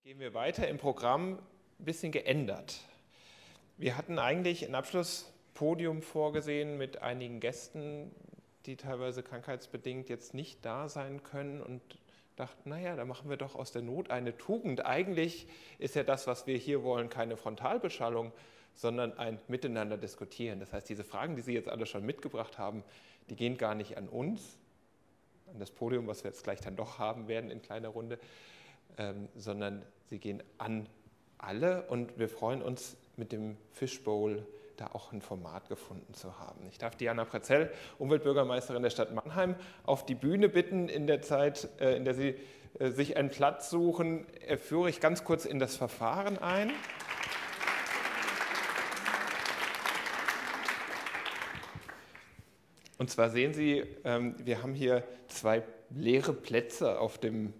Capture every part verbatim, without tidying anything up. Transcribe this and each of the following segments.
Gehen wir weiter im Programm, ein bisschen geändert. Wir hatten eigentlich ein Abschlusspodium vorgesehen mit einigen Gästen, die teilweise krankheitsbedingt jetzt nicht da sein können und dachten, naja, da machen wir doch aus der Not eine Tugend. Eigentlich ist ja das, was wir hier wollen, keine Frontalbeschallung, sondern ein Miteinander diskutieren. Das heißt, diese Fragen, die Sie jetzt alle schon mitgebracht haben, die gehen gar nicht an uns, an das Podium, was wir jetzt gleich dann doch haben werden in kleiner Runde, ähm, sondern sie gehen an alle und wir freuen uns mit dem Fishbowl da auch ein Format gefunden zu haben. Ich darf Diana Pretzell, Umweltbürgermeisterin der Stadt Mannheim, auf die Bühne bitten. In der Zeit, äh, in der Sie äh, sich einen Platz suchen, äh, führe ich ganz kurz in das Verfahren ein. Und zwar sehen Sie, ähm, wir haben hier zwei leere Plätze auf dem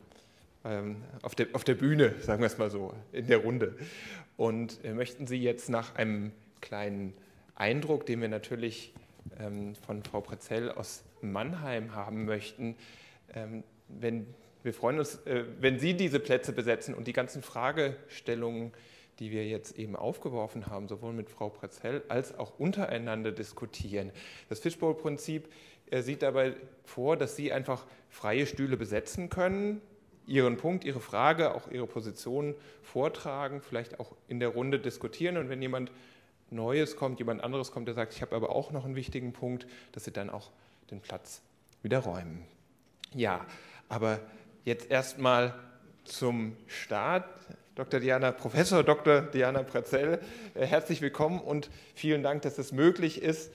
Auf der, auf der Bühne, sagen wir es mal so, in der Runde. Und wir möchten Sie jetzt nach einem kleinen Eindruck, den wir natürlich ähm, von Frau Pretzell aus Mannheim haben möchten, ähm, wenn, wir freuen uns, äh, wenn Sie diese Plätze besetzen und die ganzen Fragestellungen, die wir jetzt eben aufgeworfen haben, sowohl mit Frau Pretzell als auch untereinander diskutieren. Das Fishbowl-Prinzip äh, sieht dabei vor, dass Sie einfach freie Stühle besetzen können, Ihren Punkt, Ihre Frage, auch Ihre Position vortragen, vielleicht auch in der Runde diskutieren. Und wenn jemand Neues kommt, jemand anderes kommt, der sagt, ich habe aber auch noch einen wichtigen Punkt, dass Sie dann auch den Platz wieder räumen. Ja, aber jetzt erstmal zum Start. Doktor Diana, Professor Doktor Diana Pretzell, herzlich willkommen und vielen Dank, dass es möglich ist.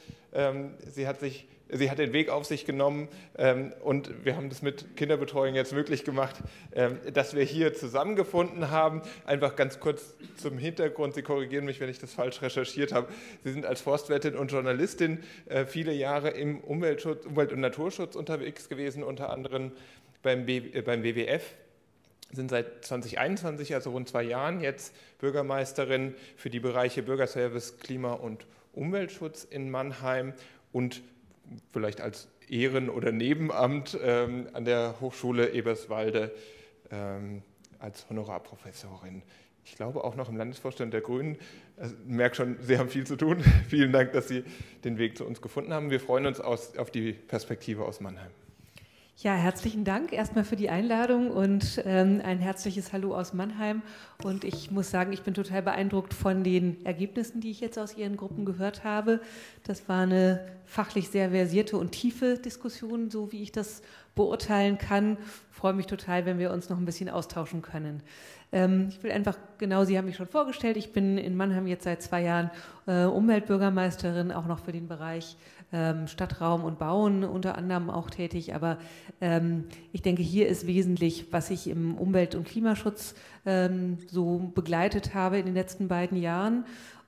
Sie hat sich Sie hat den Weg auf sich genommen ähm, und wir haben das mit Kinderbetreuung jetzt möglich gemacht, ähm, dass wir hier zusammengefunden haben. Einfach ganz kurz zum Hintergrund, Sie korrigieren mich, wenn ich das falsch recherchiert habe. Sie sind als Forstwirtin und Journalistin äh, viele Jahre im Umweltschutz, Umwelt- und Naturschutz unterwegs gewesen, unter anderem beim, B, äh, beim W W F. Sind seit zweitausendeinundzwanzig, also rund zwei Jahren, jetzt Bürgermeisterin für die Bereiche Bürgerservice, Klima- und Umweltschutz in Mannheim und vielleicht als Ehren- oder Nebenamt ähm, an der Hochschule Eberswalde ähm, als Honorarprofessorin. Ich glaube auch noch im Landesvorstand der Grünen. Also, ich merke schon, Sie haben viel zu tun. Vielen Dank, dass Sie den Weg zu uns gefunden haben. Wir freuen uns aus, auf die Perspektive aus Mannheim. Ja, herzlichen Dank erstmal für die Einladung und ähm, ein herzliches Hallo aus Mannheim. Und ich muss sagen, ich bin total beeindruckt von den Ergebnissen, die ich jetzt aus Ihren Gruppen gehört habe. Das war eine fachlich sehr versierte und tiefe Diskussion, so wie ich das beurteilen kann. Ich freue mich total, wenn wir uns noch ein bisschen austauschen können. Ähm, ich will einfach, genau, Sie haben mich schon vorgestellt, ich bin in Mannheim jetzt seit zwei Jahren äh, Umweltbürgermeisterin, auch noch für den Bereich ähm, Stadtraum und Bauen unter anderem auch tätig. Aber ähm, ich denke, hier ist wesentlich, was ich im Umwelt- und Klimaschutz ähm, so begleitet habe in den letzten beiden Jahren.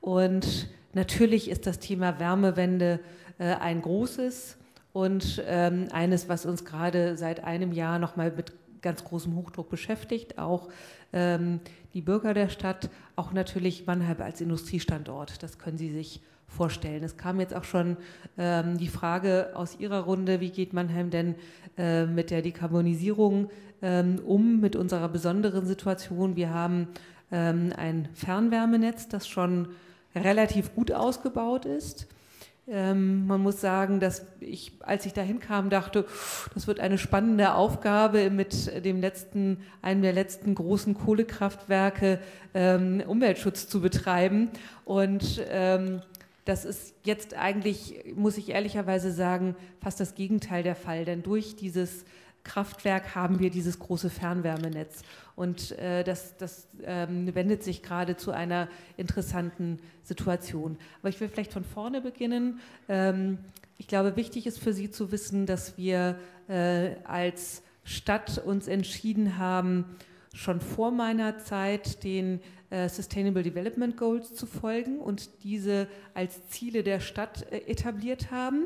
Und natürlich ist das Thema Wärmewende äh, ein großes und ähm, eines, was uns gerade seit einem Jahr nochmal mit ganz großem Hochdruck beschäftigt, auch ähm, die Bürger der Stadt, auch natürlich Mannheim als Industriestandort, das können Sie sich vorstellen. Es kam jetzt auch schon ähm, die Frage aus Ihrer Runde, wie geht Mannheim denn äh, mit der Dekarbonisierung ähm, um, mit unserer besonderen Situation. Wir haben ähm, ein Fernwärmenetz, das schon relativ gut ausgebaut ist. Ähm, man muss sagen, dass ich, als ich dahin kam, dachte, das wird eine spannende Aufgabe, mit dem letzten, einem der letzten großen Kohlekraftwerke ähm, Umweltschutz zu betreiben. Und ähm, das ist jetzt eigentlich, muss ich ehrlicherweise sagen, fast das Gegenteil der Fall. Denn durch dieses Kraftwerk haben wir dieses große Fernwärmenetz. Und äh, das, das ähm, wendet sich gerade zu einer interessanten Situation. Aber ich will vielleicht von vorne beginnen. Ähm, ich glaube, wichtig ist für Sie zu wissen, dass wir äh, als Stadt uns entschieden haben, schon vor meiner Zeit den äh, Sustainable Development Goals zu folgen und diese als Ziele der Stadt äh, etabliert haben.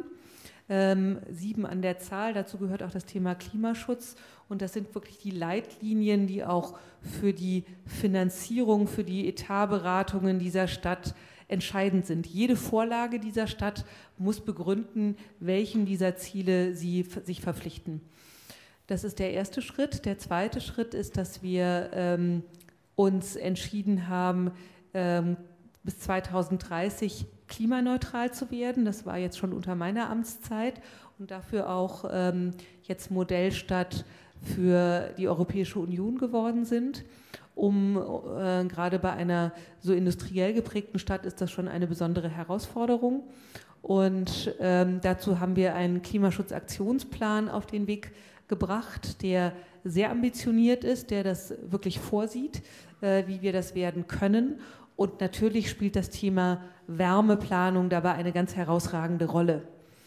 Ähm, sieben an der Zahl, dazu gehört auch das Thema Klimaschutz und das sind wirklich die Leitlinien, die auch für die Finanzierung, für die Etatberatungen dieser Stadt entscheidend sind. Jede Vorlage dieser Stadt muss begründen, welchen dieser Ziele sie sich verpflichten. Das ist der erste Schritt. Der zweite Schritt ist, dass wir ähm, uns entschieden haben, ähm, bis zweitausenddreißig klimaneutral zu werden. Das war jetzt schon unter meiner Amtszeit und dafür auch ähm, jetzt Modellstadt für die Europäische Union geworden sind. Um äh, gerade bei einer so industriell geprägten Stadt ist das schon eine besondere Herausforderung. Und ähm, dazu haben wir einen Klimaschutzaktionsplan auf den Weg gebracht, der sehr ambitioniert ist, der das wirklich vorsieht, äh, wie wir das werden können. Und natürlich spielt das Thema Wärmeplanung dabei eine ganz herausragende Rolle.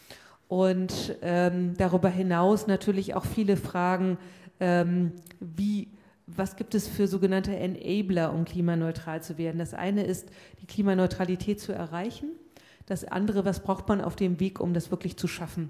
Und ähm, darüber hinaus natürlich auch viele Fragen, ähm, wie, was gibt es für sogenannte Enabler, um klimaneutral zu werden. Das eine ist, die Klimaneutralität zu erreichen. Das andere, was braucht man auf dem Weg, um das wirklich zu schaffen.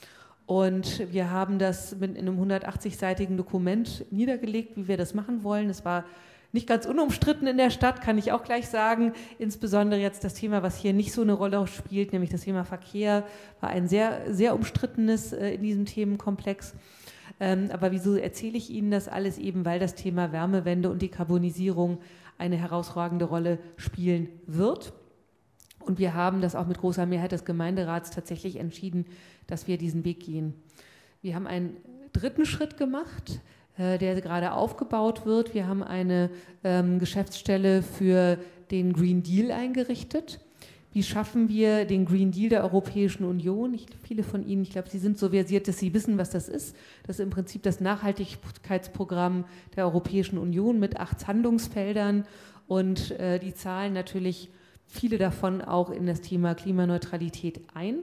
Und wir haben das mit in einem hundertachtzig-seitigen Dokument niedergelegt, wie wir das machen wollen. Es war nicht ganz unumstritten in der Stadt, kann ich auch gleich sagen. Insbesondere jetzt das Thema, was hier nicht so eine Rolle spielt, nämlich das Thema Verkehr, war ein sehr, sehr umstrittenes äh, in diesem Themenkomplex. Ähm, aber wieso erzähle ich Ihnen das alles? Eben, weil das Thema Wärmewende und Dekarbonisierung eine herausragende Rolle spielen wird. Und wir haben das auch mit großer Mehrheit des Gemeinderats tatsächlich entschieden, dass wir diesen Weg gehen. Wir haben einen dritten Schritt gemacht, der gerade aufgebaut wird. Wir haben eine ähm, Geschäftsstelle für den Green Deal eingerichtet. Wie schaffen wir den Green Deal der Europäischen Union? Ich, viele von Ihnen, ich glaube, Sie sind so versiert, dass Sie wissen, was das ist. Das ist im Prinzip das Nachhaltigkeitsprogramm der Europäischen Union mit acht Handlungsfeldern und äh, die zahlen natürlich viele davon auch in das Thema Klimaneutralität ein.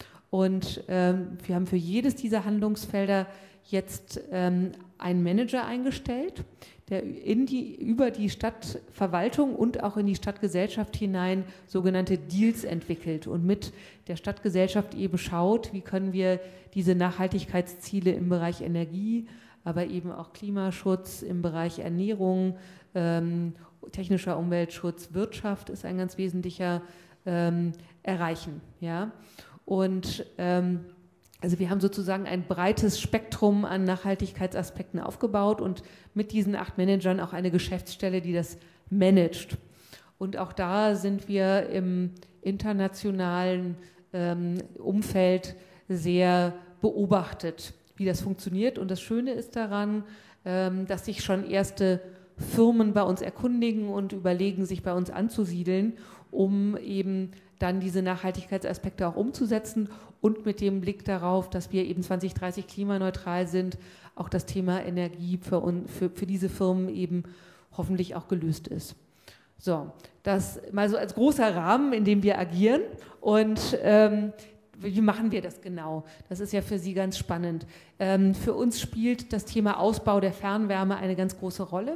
Und ähm, wir haben für jedes dieser Handlungsfelder jetzt ähm, einen Manager eingestellt, der in die, über die Stadtverwaltung und auch in die Stadtgesellschaft hinein sogenannte Deals entwickelt und mit der Stadtgesellschaft eben schaut, wie können wir diese Nachhaltigkeitsziele im Bereich Energie, aber eben auch Klimaschutz, im Bereich Ernährung, ähm, technischer Umweltschutz, Wirtschaft ist ein ganz wesentlicher, ähm, erreichen. Ja? Und ähm, also wir haben sozusagen ein breites Spektrum an Nachhaltigkeitsaspekten aufgebaut und mit diesen acht Managern auch eine Geschäftsstelle, die das managt. Und auch da sind wir im internationalen ähm, Umfeld sehr beobachtet, wie das funktioniert. Und das Schöne ist daran, ähm, dass sich schon erste Firmen bei uns erkundigen und überlegen, sich bei uns anzusiedeln, um eben dann diese Nachhaltigkeitsaspekte auch umzusetzen und mit dem Blick darauf, dass wir eben zwanzig dreißig klimaneutral sind, auch das Thema Energie für, für, für diese Firmen eben hoffentlich auch gelöst ist. So, das mal so als großer Rahmen, in dem wir agieren und ähm, wie machen wir das genau? Das ist ja für Sie ganz spannend. Ähm, für uns spielt das Thema Ausbau der Fernwärme eine ganz große Rolle.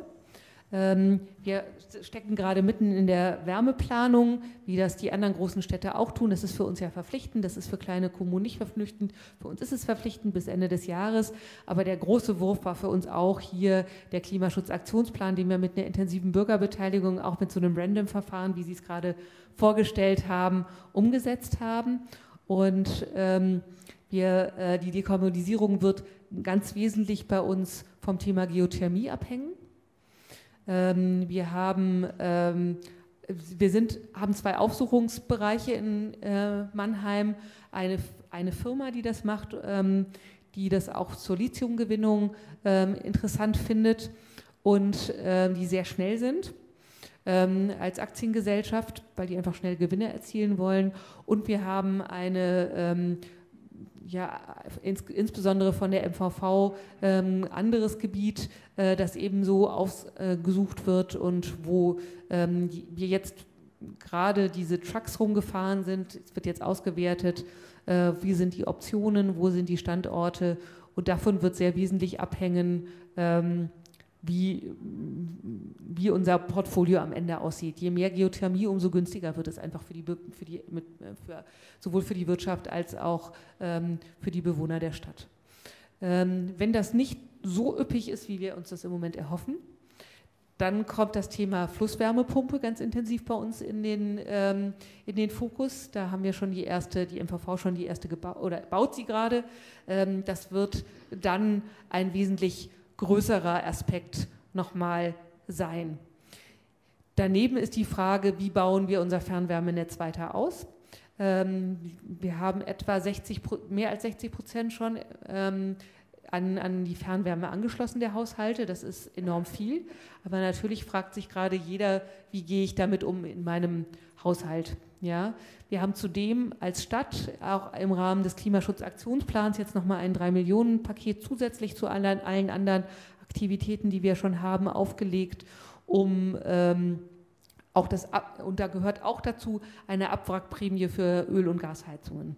Wir stecken gerade mitten in der Wärmeplanung, wie das die anderen großen Städte auch tun. Das ist für uns ja verpflichtend, das ist für kleine Kommunen nicht verpflichtend. Für uns ist es verpflichtend bis Ende des Jahres. Aber der große Wurf war für uns auch hier der Klimaschutzaktionsplan, den wir mit einer intensiven Bürgerbeteiligung, auch mit so einem Random-Verfahren, wie Sie es gerade vorgestellt haben, umgesetzt haben. Und ähm, wir, äh, die Dekarbonisierung wird ganz wesentlich bei uns vom Thema Geothermie abhängen. Ähm, wir haben, ähm, wir sind, haben zwei Aufsuchungsbereiche in äh, Mannheim, eine, eine Firma, die das macht, ähm, die das auch zur Lithiumgewinnung ähm, interessant findet und ähm, die sehr schnell sind ähm, als Aktiengesellschaft, weil die einfach schnell Gewinne erzielen wollen. Und wir haben eine ähm, ja, ins, insbesondere von der M V V ähm, anderes Gebiet, äh, das ebenso ausgesucht äh, wird und wo ähm, die, wir jetzt gerade diese Trucks rumgefahren sind. Es wird jetzt ausgewertet, äh, wie sind die Optionen, wo sind die Standorte und davon wird sehr wesentlich abhängen, ähm, wie, wie unser Portfolio am Ende aussieht. Je mehr Geothermie, umso günstiger wird es einfach für die, für die, mit, für, sowohl für die Wirtschaft als auch ähm, für die Bewohner der Stadt. Ähm, wenn das nicht so üppig ist, wie wir uns das im Moment erhoffen, dann kommt das Thema Flusswärmepumpe ganz intensiv bei uns in den, ähm, in den Fokus. Da haben wir schon die erste, die M V V schon die erste gebaut oder baut sie gerade. Ähm, das wird dann ein wesentlich größerer Aspekt nochmal sein. Daneben ist die Frage, wie bauen wir unser Fernwärmenetz weiter aus? Ähm, wir haben etwa sechzig, mehr als sechzig Prozent schon ähm, an, an die Fernwärme angeschlossen, der Haushalte. Das ist enorm viel. Aber natürlich fragt sich gerade jeder, wie gehe ich damit um in meinem Haushalt? Ja? Wir haben zudem als Stadt auch im Rahmen des Klimaschutzaktionsplans jetzt nochmal ein drei Millionen Paket zusätzlich zu allen, allen anderen Aktivitäten, die wir schon haben, aufgelegt, um ähm, auch das, und da gehört auch dazu eine Abwrackprämie für Öl- und Gasheizungen,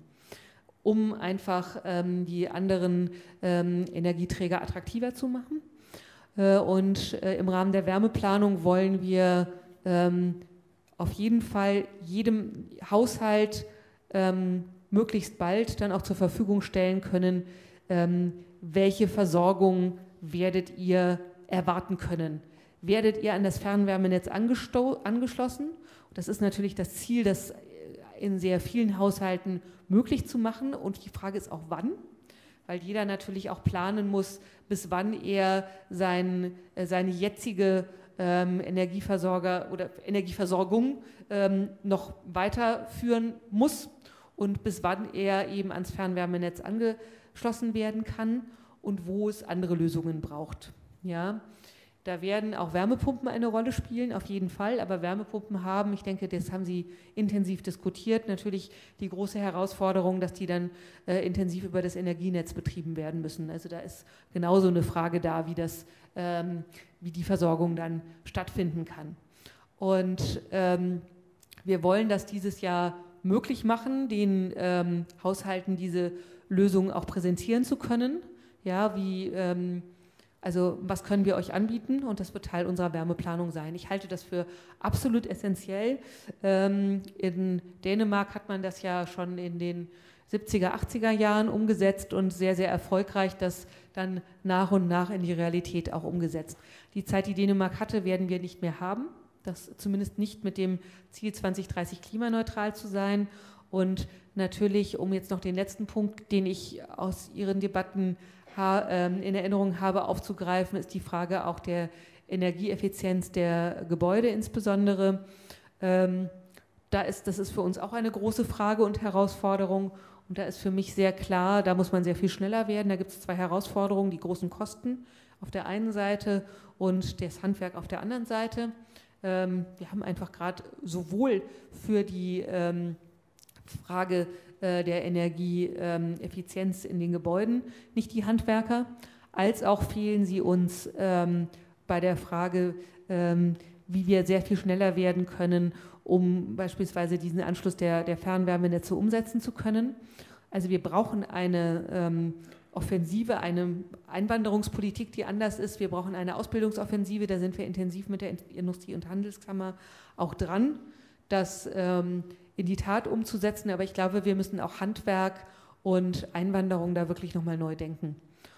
um einfach ähm, die anderen ähm, Energieträger attraktiver zu machen. Äh, und äh, im Rahmen der Wärmeplanung wollen wir ähm, auf jeden Fall jedem Haushalt ähm, möglichst bald dann auch zur Verfügung stellen können, ähm, welche Versorgung werdet ihr erwarten können. Werdet ihr an das Fernwärmenetz angeschlossen? Das ist natürlich das Ziel, das in sehr vielen Haushalten möglich zu machen. Und die Frage ist auch, wann? Weil jeder natürlich auch planen muss, bis wann er sein, seine jetzige ähm, Energieversorger oder Energieversorgung ähm, noch weiterführen muss und bis wann er eben ans Fernwärmenetz angeschlossen werden kann und wo es andere Lösungen braucht. Ja. Da werden auch Wärmepumpen eine Rolle spielen, auf jeden Fall, aber Wärmepumpen haben, ich denke, das haben Sie intensiv diskutiert, natürlich die große Herausforderung, dass die dann äh, intensiv über das Energienetz betrieben werden müssen. Also da ist genauso eine Frage da, wie, das, ähm, wie die Versorgung dann stattfinden kann. Und ähm, wir wollen das dieses Jahr möglich machen, den ähm, Haushalten diese Lösungen auch präsentieren zu können. Ja, wie... Ähm, Also was können wir euch anbieten? Und das wird Teil unserer Wärmeplanung sein. Ich halte das für absolut essentiell. Ähm, in Dänemark hat man das ja schon in den siebziger, achtziger Jahren umgesetzt und sehr, sehr erfolgreich das dann nach und nach in die Realität auch umgesetzt. Die Zeit, die Dänemark hatte, werden wir nicht mehr haben. Das zumindest nicht mit dem Ziel zwanzig dreißig klimaneutral zu sein. Und natürlich, um jetzt noch den letzten Punkt, den ich aus Ihren Debatten in Erinnerung habe, aufzugreifen, ist die Frage auch der Energieeffizienz der Gebäude insbesondere. Ähm, da ist, das ist für uns auch eine große Frage und Herausforderung. Und da ist für mich sehr klar, da muss man sehr viel schneller werden. Da gibt es zwei Herausforderungen, die großen Kosten auf der einen Seite und das Handwerk auf der anderen Seite. Ähm, wir haben einfach gerade sowohl für die ähm, Frage der Energieeffizienz in den Gebäuden, nicht die Handwerker, als auch fehlen sie uns ähm, bei der Frage, ähm, wie wir sehr viel schneller werden können, um beispielsweise diesen Anschluss der, der Fernwärmenetze umsetzen zu können. Also wir brauchen eine ähm, Offensive, eine Einwanderungspolitik, die anders ist. Wir brauchen eine Ausbildungsoffensive, da sind wir intensiv mit der Industrie- und Handelskammer auch dran, das ähm, in die Tat umzusetzen, aber ich glaube, wir müssen auch Handwerk und Einwanderung da wirklich nochmal neu denken.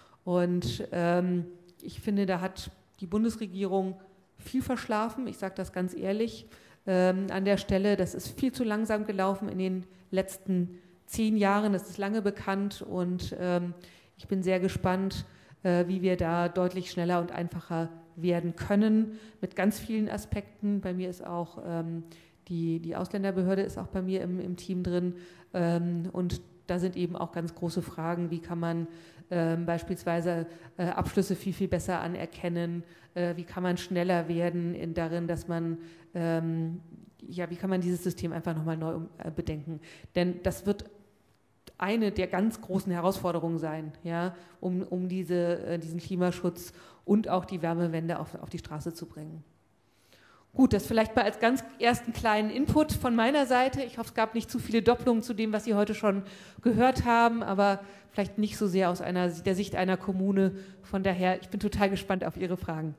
Und ähm, ich finde, da hat die Bundesregierung viel verschlafen, ich sage das ganz ehrlich, ähm, an der Stelle. Das ist viel zu langsam gelaufen in den letzten zehn Jahren, das ist lange bekannt und ähm, ich bin sehr gespannt, äh, wie wir da deutlich schneller und einfacher werden können, mit ganz vielen Aspekten. Bei mir ist auch ähm, Die, die Ausländerbehörde ist auch bei mir im, im Team drin ähm, und da sind eben auch ganz große Fragen, wie kann man ähm, beispielsweise äh, Abschlüsse viel, viel besser anerkennen, äh, wie kann man schneller werden in darin, dass man, ähm, ja, wie kann man dieses System einfach nochmal neu um, äh, bedenken. Denn das wird eine der ganz großen Herausforderungen sein, ja, um, um diese, äh, diesen Klimaschutz und auch die Wärmewende auf, auf die Straße zu bringen. Gut, das vielleicht mal als ganz ersten kleinen Input von meiner Seite. Ich hoffe, es gab nicht zu viele Doppelungen zu dem, was Sie heute schon gehört haben, aber vielleicht nicht so sehr aus einer, der Sicht einer Kommune. Von daher, ich bin total gespannt auf Ihre Fragen.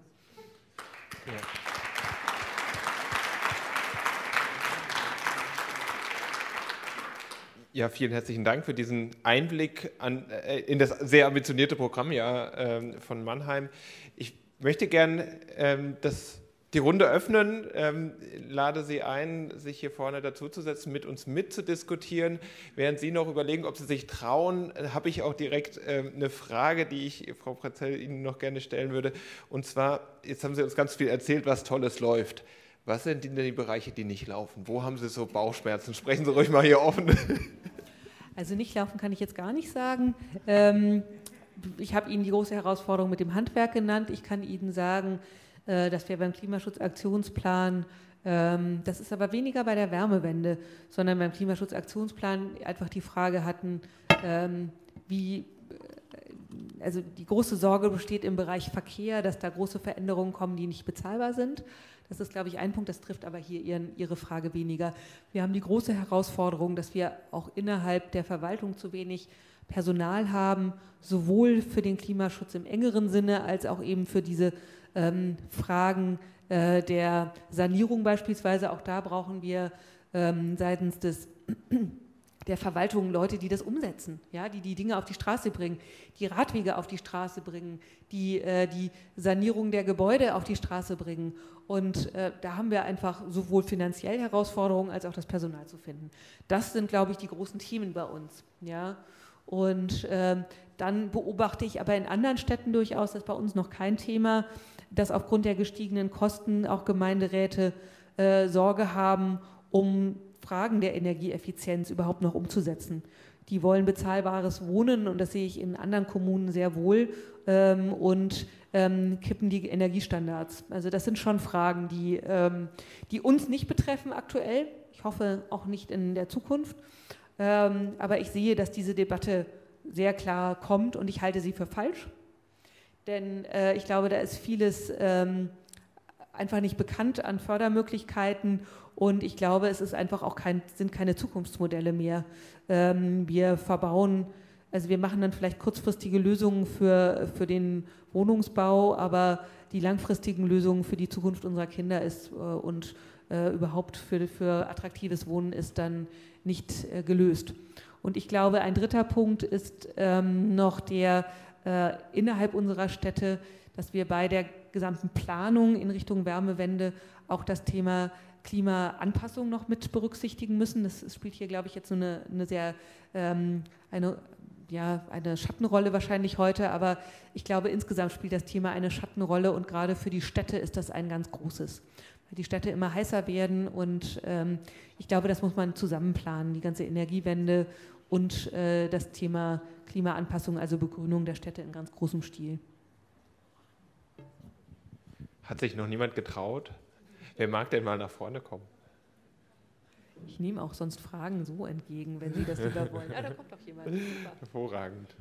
Ja. Ja, vielen herzlichen Dank für diesen Einblick an, äh, in das sehr ambitionierte Programm ja, äh, von Mannheim. Ich möchte gern ähm, das die Runde öffnen, ähm, lade Sie ein, sich hier vorne dazuzusetzen, mit uns mitzudiskutieren. Während Sie noch überlegen, ob Sie sich trauen, habe ich auch direkt ähm, eine Frage, die ich, Frau Pratzell, Ihnen noch gerne stellen würde. Und zwar, jetzt haben Sie uns ganz viel erzählt, was Tolles läuft. Was sind denn die Bereiche, die nicht laufen? Wo haben Sie so Bauchschmerzen? Sprechen Sie ruhig mal hier offen. Also nicht laufen kann ich jetzt gar nicht sagen. Ähm, ich habe Ihnen die große Herausforderung mit dem Handwerk genannt. Ich kann Ihnen sagen, äh, dass wir beim Klimaschutzaktionsplan, ähm, das ist aber weniger bei der Wärmewende, sondern beim Klimaschutzaktionsplan einfach die Frage hatten, ähm, wie, also die große Sorge besteht im Bereich Verkehr, dass da große Veränderungen kommen, die nicht bezahlbar sind. Das ist, glaube ich, ein Punkt, das trifft aber hier Ihren, Ihre Frage weniger. Wir haben die große Herausforderung, dass wir auch innerhalb der Verwaltung zu wenig Personal haben, sowohl für den Klimaschutz im engeren Sinne, als auch eben für diese ähm, Fragen äh, der Sanierung beispielsweise. Auch da brauchen wir ähm, seitens des der Verwaltung Leute, die das umsetzen, ja, die die Dinge auf die Straße bringen, die Radwege auf die Straße bringen, die äh, die Sanierung der Gebäude auf die Straße bringen. Und äh, da haben wir einfach sowohl finanziell Herausforderungen als auch das Personal zu finden. Das sind, glaube ich, die großen Themen bei uns. Ja. Und äh, dann beobachte ich aber in anderen Städten durchaus, das ist bei uns noch kein Thema, dass aufgrund der gestiegenen Kosten auch Gemeinderäte äh, Sorge haben, um Fragen der Energieeffizienz überhaupt noch umzusetzen. Die wollen bezahlbares Wohnen und das sehe ich in anderen Kommunen sehr wohl ähm, und ähm, kippen die Energiestandards. Also das sind schon Fragen, die, ähm, die uns nicht betreffen aktuell. Ich hoffe auch nicht in der Zukunft. Ähm, aber ich sehe, dass diese Debatte sehr klar kommt und ich halte sie für falsch. Denn äh, ich glaube, da ist vieles ähm, einfach nicht bekannt an Fördermöglichkeiten. Und ich glaube, es ist einfach auch kein, sind keine Zukunftsmodelle mehr. Ähm, wir verbauen, also wir machen dann vielleicht kurzfristige Lösungen für, für den Wohnungsbau, aber die langfristigen Lösungen für die Zukunft unserer Kinder ist äh, und äh, überhaupt für, für attraktives Wohnen ist dann nicht äh, gelöst. Und ich glaube, ein dritter Punkt ist ähm, noch der äh, innerhalb unserer Städte, dass wir bei der gesamten Planung in Richtung Wärmewende auch das Thema Klimaanpassung noch mit berücksichtigen müssen. Das spielt hier, glaube ich, jetzt so eine, eine sehr ähm, eine, ja, eine Schattenrolle wahrscheinlich heute, aber ich glaube, insgesamt spielt das Thema eine Schattenrolle und gerade für die Städte ist das ein ganz großes, weil die Städte immer heißer werden und ähm, ich glaube, das muss man zusammenplanen, die ganze Energiewende und äh, das Thema Klimaanpassung, also Begrünung der Städte in ganz großem Stil. Hat sich noch niemand getraut? Wer mag denn mal nach vorne kommen? Ich nehme auch sonst Fragen so entgegen, wenn Sie das lieber wollen. Ja, da kommt doch jemand. Super. Hervorragend.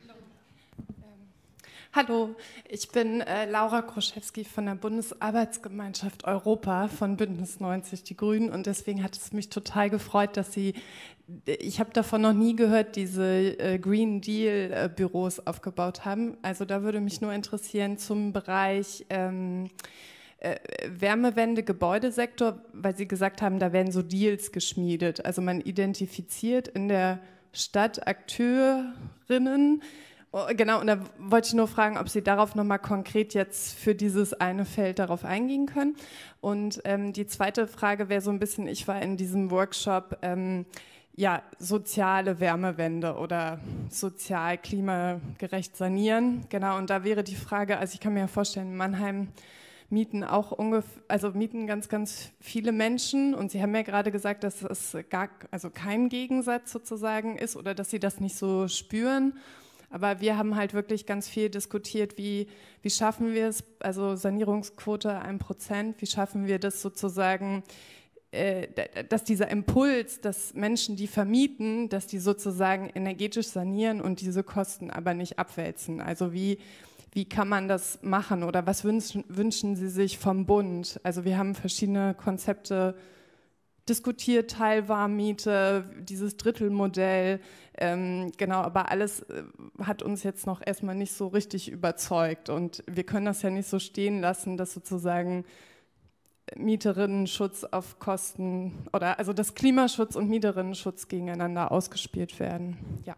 Hallo, ich bin äh, Laura Kroschewski von der Bundesarbeitsgemeinschaft Europa von Bündnis neunzig Die Grünen und deswegen hat es mich total gefreut, dass Sie, ich habe davon noch nie gehört, diese äh, Green Deal äh, Büros aufgebaut haben. Also da würde mich nur interessieren zum Bereich ähm, äh, Wärmewende, Gebäudesektor, weil Sie gesagt haben, da werden so Deals geschmiedet. Also man identifiziert in der Stadt Akteurinnen. Oh, genau, und da wollte ich nur fragen, ob Sie darauf nochmal konkret jetzt für dieses eine Feld darauf eingehen können. Und ähm, die zweite Frage wäre so ein bisschen, ich war in diesem Workshop, ähm, ja, soziale Wärmewende oder sozial klimagerecht sanieren. Genau, und da wäre die Frage, also ich kann mir ja vorstellen, in Mannheim mieten auch ungefähr, also mieten ganz, ganz viele Menschen und Sie haben ja gerade gesagt, dass es gar, also kein Gegensatz sozusagen ist oder dass Sie das nicht so spüren. Aber wir haben halt wirklich ganz viel diskutiert, wie, wie schaffen wir es, also Sanierungsquote ein Prozent, wie schaffen wir das sozusagen, äh, dass dieser Impuls, dass Menschen, die vermieten, dass die sozusagen energetisch sanieren und diese Kosten aber nicht abwälzen. Also wie, wie kann man das machen oder was wünschen, wünschen Sie sich vom Bund? Also wir haben verschiedene Konzepte diskutiert, Teilwarmmiete, dieses Drittelmodell, ähm, genau, aber alles äh, hat uns jetzt noch erstmal nicht so richtig überzeugt und wir können das ja nicht so stehen lassen, dass sozusagen Mieterinnenschutz auf Kosten oder also dass Klimaschutz und Mieterinnenschutz gegeneinander ausgespielt werden. Ja.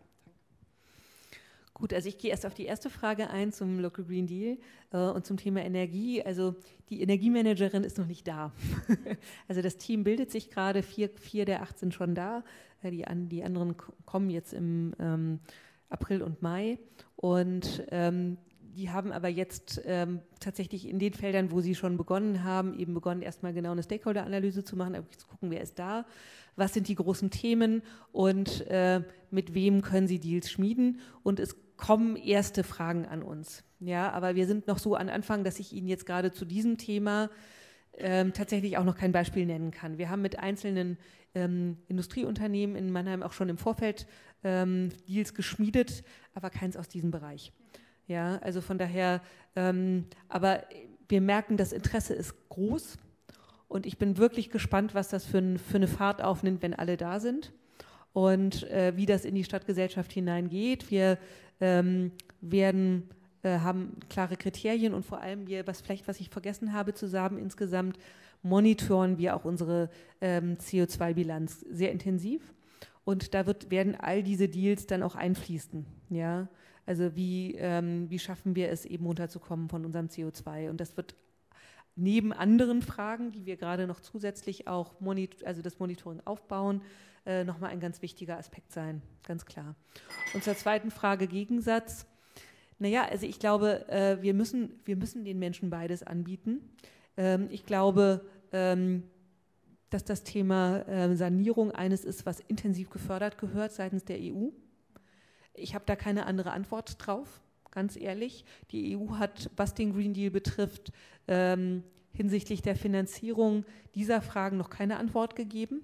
Gut, also ich gehe erst auf die erste Frage ein zum Local Green Deal äh, und zum Thema Energie. Also die Energiemanagerin ist noch nicht da. Also das Team bildet sich gerade, vier, vier der acht sind schon da. Äh, die, an, die anderen kommen jetzt im ähm, April und Mai. Und ähm, die haben aber jetzt ähm, tatsächlich in den Feldern, wo sie schon begonnen haben, eben begonnen, erstmal genau eine Stakeholder-Analyse zu machen, zu gucken, wer ist da, was sind die großen Themen und äh, mit wem können sie Deals schmieden. Und es kommen erste Fragen an uns. Ja, aber wir sind noch so an Anfang, dass ich Ihnen jetzt gerade zu diesem Thema ähm, tatsächlich auch noch kein Beispiel nennen kann. Wir haben mit einzelnen ähm, Industrieunternehmen in Mannheim auch schon im Vorfeld ähm, Deals geschmiedet, aber keins aus diesem Bereich. Ja, also von daher, ähm, aber wir merken, das Interesse ist groß und ich bin wirklich gespannt, was das für, ein, für eine Fahrt aufnimmt, wenn alle da sind und äh, wie das in die Stadtgesellschaft hineingeht. Wir ähm, werden, äh, haben klare Kriterien und vor allem, wir, was vielleicht, was ich vergessen habe zu sagen, insgesamt monitoren wir auch unsere ähm, C O zwei Bilanz sehr intensiv und da wird, werden all diese Deals dann auch einfließen, ja. Also wie, ähm, wie schaffen wir es eben runterzukommen von unserem C O zwei? Und das wird neben anderen Fragen, die wir gerade noch zusätzlich auch, monit- also das Monitoring aufbauen, äh, nochmal ein ganz wichtiger Aspekt sein, ganz klar. Und zur zweiten Frage Gegensatz. Naja, also ich glaube, äh, wir müssen, wir müssen den Menschen beides anbieten. Ähm, ich glaube, ähm, dass das Thema äh, Sanierung eines ist, was intensiv gefördert gehört seitens der E U. Ich habe da keine andere Antwort drauf, ganz ehrlich. Die E U hat, was den Green Deal betrifft, ähm, hinsichtlich der Finanzierung dieser Fragen noch keine Antwort gegeben.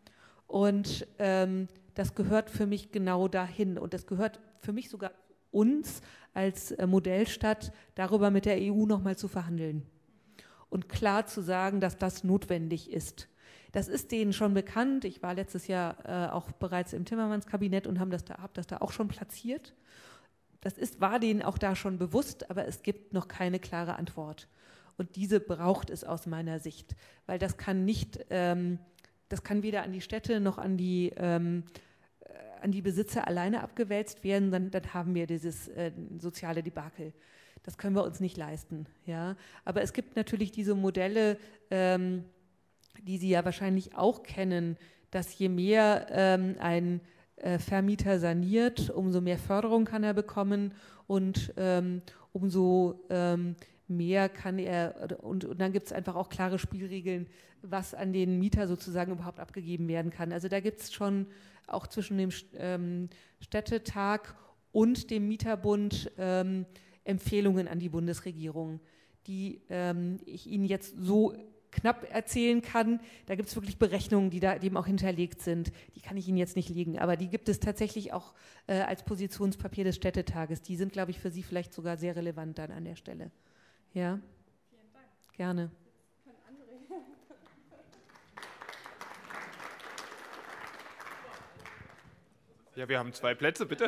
Und ähm, das gehört für mich genau dahin. Und das gehört für mich sogar uns als äh, Modellstadt, darüber mit der E U nochmal zu verhandeln. Und klar zu sagen, dass das notwendig ist. Das ist denen schon bekannt. Ich war letztes Jahr äh, auch bereits im Timmermans-Kabinett und habe das, da, hab das da auch schon platziert. Das ist, war denen auch da schon bewusst, aber es gibt noch keine klare Antwort. Und diese braucht es aus meiner Sicht, weil das kann nicht, ähm, das kann weder an die Städte noch an die, ähm, an die Besitzer alleine abgewälzt werden, dann, dann haben wir dieses äh, soziale Debakel. Das können wir uns nicht leisten. Ja? Aber es gibt natürlich diese Modelle, ähm, die Sie ja wahrscheinlich auch kennen, dass je mehr ähm, ein äh, Vermieter saniert, umso mehr Förderung kann er bekommen und ähm, umso ähm, mehr kann er, und, und dann gibt es einfach auch klare Spielregeln, was an den Mieter sozusagen überhaupt abgegeben werden kann. Also da gibt es schon auch zwischen dem ähm, Städtetag und dem Mieterbund ähm, Empfehlungen an die Bundesregierung, die ähm, ich Ihnen jetzt so knapp erzählen kann. Da gibt es wirklich Berechnungen, die da eben auch hinterlegt sind. Die kann ich Ihnen jetzt nicht legen, aber die gibt es tatsächlich auch äh, als Positionspapier des Städtetages. Die sind, glaube ich, für Sie vielleicht sogar sehr relevant dann an der Stelle. Ja? Vielen Dank. Gerne. Ja, wir haben zwei Plätze, bitte.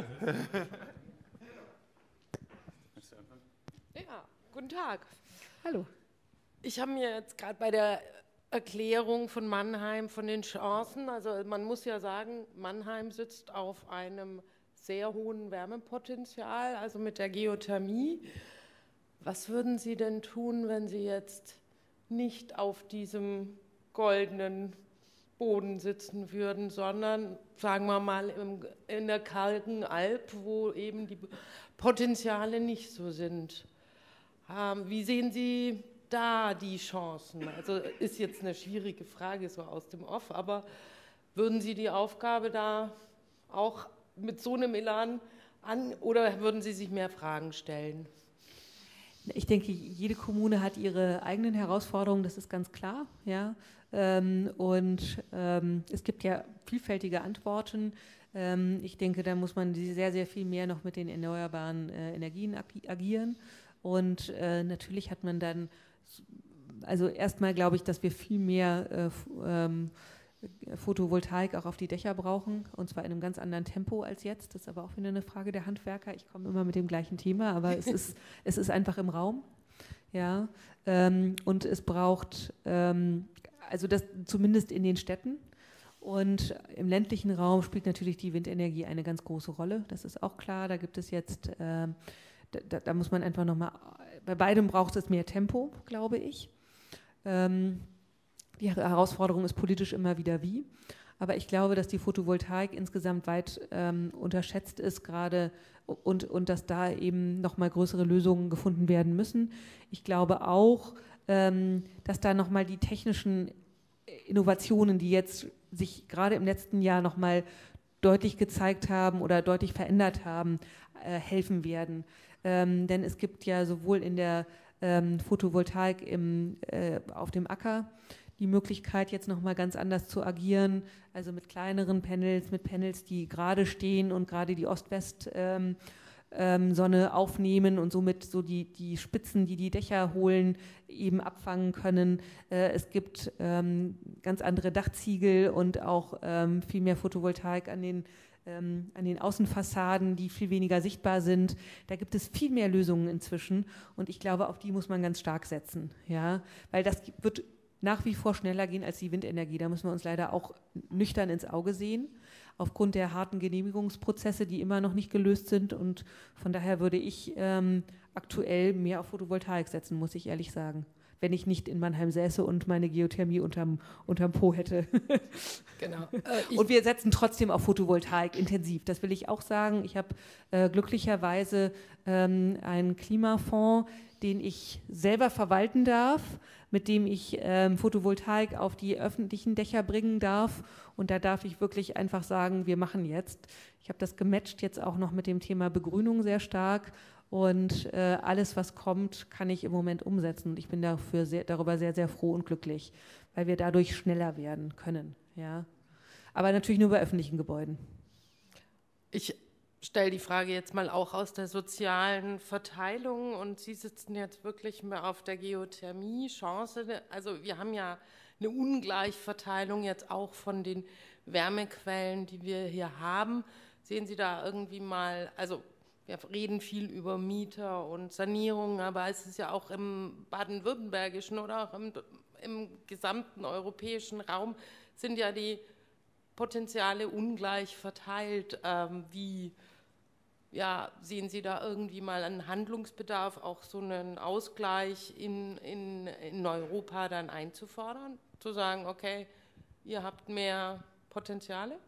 Ja, guten Tag. Hallo. Ich habe mir jetzt gerade bei der Erklärung von Mannheim von den Chancen, also man muss ja sagen, Mannheim sitzt auf einem sehr hohen Wärmepotenzial, also mit der Geothermie. Was würden Sie denn tun, wenn Sie jetzt nicht auf diesem goldenen Boden sitzen würden, sondern, sagen wir mal, im, in der kargen Alp, wo eben die Potenziale nicht so sind? Ähm, wie sehen Sie da die Chancen? Also ist jetzt eine schwierige Frage so aus dem Off, aber würden Sie die Aufgabe da auch mit so einem Elan an oder würden Sie sich mehr Fragen stellen? Ich denke, jede Kommune hat ihre eigenen Herausforderungen, das ist ganz klar. Ja? Und es gibt ja vielfältige Antworten. Ich denke, da muss man sehr, sehr viel mehr noch mit den erneuerbaren Energien agieren. Und natürlich hat man dann, also erstmal glaube ich, dass wir viel mehr Photovoltaik auch auf die Dächer brauchen, und zwar in einem ganz anderen Tempo als jetzt. Das ist aber auch wieder eine Frage der Handwerker. Ich komme immer mit dem gleichen Thema, aber es ist, es ist einfach im Raum. Ja, ähm, und es braucht, ähm, also das zumindest in den Städten. Und im ländlichen Raum spielt natürlich die Windenergie eine ganz große Rolle. Das ist auch klar. Da gibt es jetzt, äh, da, da muss man einfach nochmal, bei beidem braucht es mehr Tempo, glaube ich. Ähm, Die Herausforderung ist politisch immer wieder wie. Aber ich glaube, dass die Photovoltaik insgesamt weit ähm, unterschätzt ist gerade und, und dass da eben nochmal größere Lösungen gefunden werden müssen. Ich glaube auch, ähm, dass da nochmal die technischen Innovationen, die jetzt sich gerade im letzten Jahr nochmal deutlich gezeigt haben oder deutlich verändert haben, äh, helfen werden. Ähm, denn es gibt ja sowohl in der ähm, Photovoltaik im, äh, auf dem Acker die Möglichkeit, jetzt nochmal ganz anders zu agieren, also mit kleineren Panels, mit Panels, die gerade stehen und gerade die Ost-West- ähm, ähm, Sonne aufnehmen und somit so die, die Spitzen, die die Dächer holen, eben abfangen können. Äh, es gibt ähm, ganz andere Dachziegel und auch ähm, viel mehr Photovoltaik an den, ähm, an den Außenfassaden, die viel weniger sichtbar sind. Da gibt es viel mehr Lösungen inzwischen und ich glaube, auf die muss man ganz stark setzen, ja? Weil das wird nach wie vor schneller gehen als die Windenergie. Da müssen wir uns leider auch nüchtern ins Auge sehen, aufgrund der harten Genehmigungsprozesse, die immer noch nicht gelöst sind. Und von daher würde ich ähm, aktuell mehr auf Photovoltaik setzen, muss ich ehrlich sagen. Wenn ich nicht in Mannheim säße und meine Geothermie unterm, unterm Po hätte. Genau. Äh, und wir setzen trotzdem auf Photovoltaik intensiv. Das will ich auch sagen. Ich habe äh, glücklicherweise ähm, einen Klimafonds, den ich selber verwalten darf, mit dem ich ähm, Photovoltaik auf die öffentlichen Dächer bringen darf. Und da darf ich wirklich einfach sagen, wir machen jetzt. Ich habe das gematcht jetzt auch noch mit dem Thema Begrünung sehr stark. Und äh, alles, was kommt, kann ich im Moment umsetzen. Und ich bin dafür sehr, darüber sehr, sehr froh und glücklich, weil wir dadurch schneller werden können. Ja? Aber natürlich nur bei öffentlichen Gebäuden. Ich stelle die Frage jetzt mal auch aus der sozialen Verteilung und Sie sitzen jetzt wirklich mehr auf der Geothermie, Chance. Also wir haben ja eine Ungleichverteilung jetzt auch von den Wärmequellen, die wir hier haben. Sehen Sie da irgendwie mal, also wir reden viel über Mieter und Sanierung, aber es ist ja auch im baden-württembergischen oder auch im, im gesamten europäischen Raum sind ja die Potenziale ungleich verteilt. Ähm, wie ja, sehen Sie da irgendwie mal einen Handlungsbedarf, auch so einen Ausgleich in, in, in Europa dann einzufordern? Zu sagen, okay, ihr habt mehr Potenziale?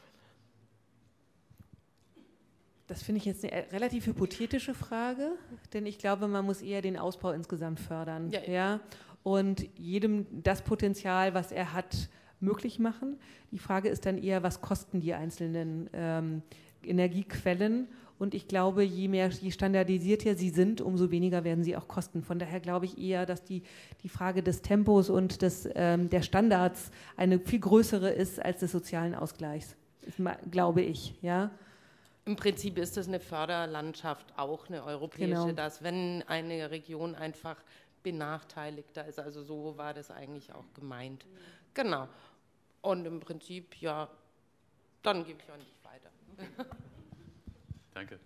Das finde ich jetzt eine relativ hypothetische Frage, denn ich glaube, man muss eher den Ausbau insgesamt fördern, ja, ja? Und jedem das Potenzial, was er hat, möglich machen. Die Frage ist dann eher, was kosten die einzelnen ähm, Energiequellen? Und ich glaube, je mehr, je standardisierter sie sind, umso weniger werden sie auch kosten. Von daher glaube ich eher, dass die, die Frage des Tempos und des, ähm, der Standards eine viel größere ist als des sozialen Ausgleichs, glaube ich, ja. Im Prinzip ist das eine Förderlandschaft, auch eine europäische, genau, dass wenn eine Region einfach benachteiligter ist, also so war das eigentlich auch gemeint. Mhm. Genau. Und im Prinzip, ja, dann gebe ich an dich weiter. Danke.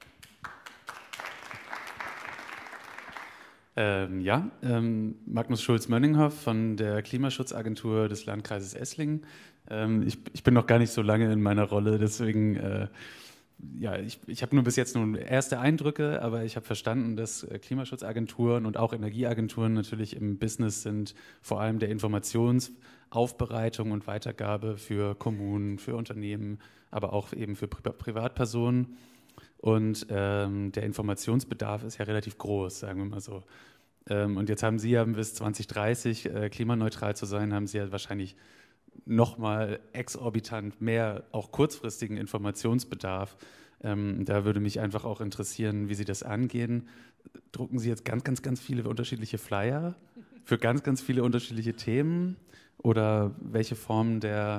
Ähm, ja, ähm, Magnus Schulz-Mönninghoff von der Klimaschutzagentur des Landkreises Esslingen. Ähm, ich, ich bin noch gar nicht so lange in meiner Rolle, deswegen äh, ja, ich, ich habe nur bis jetzt nur erste Eindrücke, aber ich habe verstanden, dass Klimaschutzagenturen und auch Energieagenturen natürlich im Business sind, vor allem der Informationsaufbereitung und Weitergabe für Kommunen, für Unternehmen, aber auch eben für Pri- Privatpersonen. Und ähm, der Informationsbedarf ist ja relativ groß, sagen wir mal so. Ähm, und jetzt haben Sie ja bis zwanzig dreißig äh, klimaneutral zu sein, haben Sie ja wahrscheinlich nochmal exorbitant mehr, auch kurzfristigen Informationsbedarf. Ähm, da würde mich einfach auch interessieren, wie Sie das angehen. Drucken Sie jetzt ganz, ganz, ganz viele unterschiedliche Flyer für ganz, ganz viele unterschiedliche Themen? Oder welche Formen der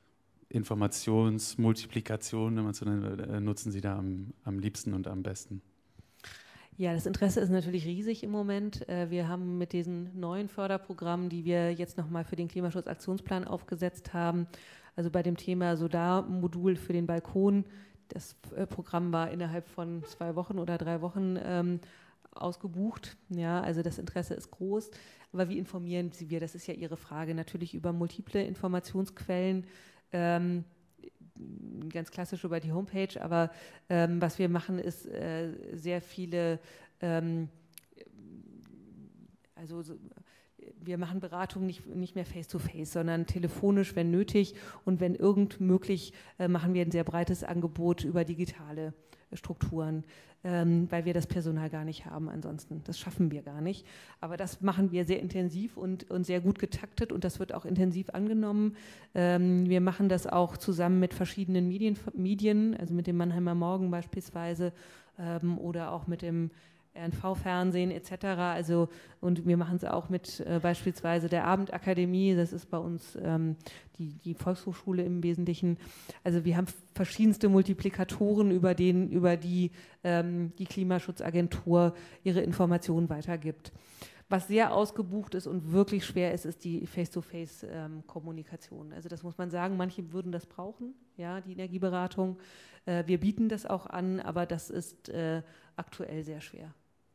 Informationsmultiplikation, wenn man so nennt, nutzen Sie da am, am liebsten und am besten? Ja, das Interesse ist natürlich riesig im Moment. Wir haben mit diesen neuen Förderprogrammen, die wir jetzt nochmal für den Klimaschutzaktionsplan aufgesetzt haben, also bei dem Thema Solarmodul für den Balkon, das Programm war innerhalb von zwei Wochen oder drei Wochen ähm, ausgebucht. Ja, also das Interesse ist groß. Aber wie informieren Sie wir? Das ist ja Ihre Frage. Natürlich über multiple Informationsquellen, ähm, ganz klassisch über die Homepage, aber ähm, was wir machen, ist äh, sehr viele, ähm, also so, wir machen Beratungen nicht, nicht mehr face-to-face, sondern telefonisch, wenn nötig, und wenn irgend möglich, äh, machen wir ein sehr breites Angebot über digitale Strukturen, ähm, weil wir das Personal gar nicht haben ansonsten. Das schaffen wir gar nicht. Aber das machen wir sehr intensiv und, und sehr gut getaktet, und das wird auch intensiv angenommen. Ähm, wir machen das auch zusammen mit verschiedenen Medien, Medien, also mit dem Mannheimer Morgen beispielsweise, ähm, oder auch mit dem R N V-Fernsehen et cetera. Also, und wir machen es auch mit äh, beispielsweise der Abendakademie, das ist bei uns ähm, die, die Volkshochschule im Wesentlichen. Also wir haben verschiedenste Multiplikatoren, über, den, über die ähm, die Klimaschutzagentur ihre Informationen weitergibt. Was sehr ausgebucht ist und wirklich schwer ist, ist die Face-to-Face-Kommunikation. Ähm, also das muss man sagen, manche würden das brauchen, ja, die Energieberatung. Äh, wir bieten das auch an, aber das ist äh, aktuell sehr schwer.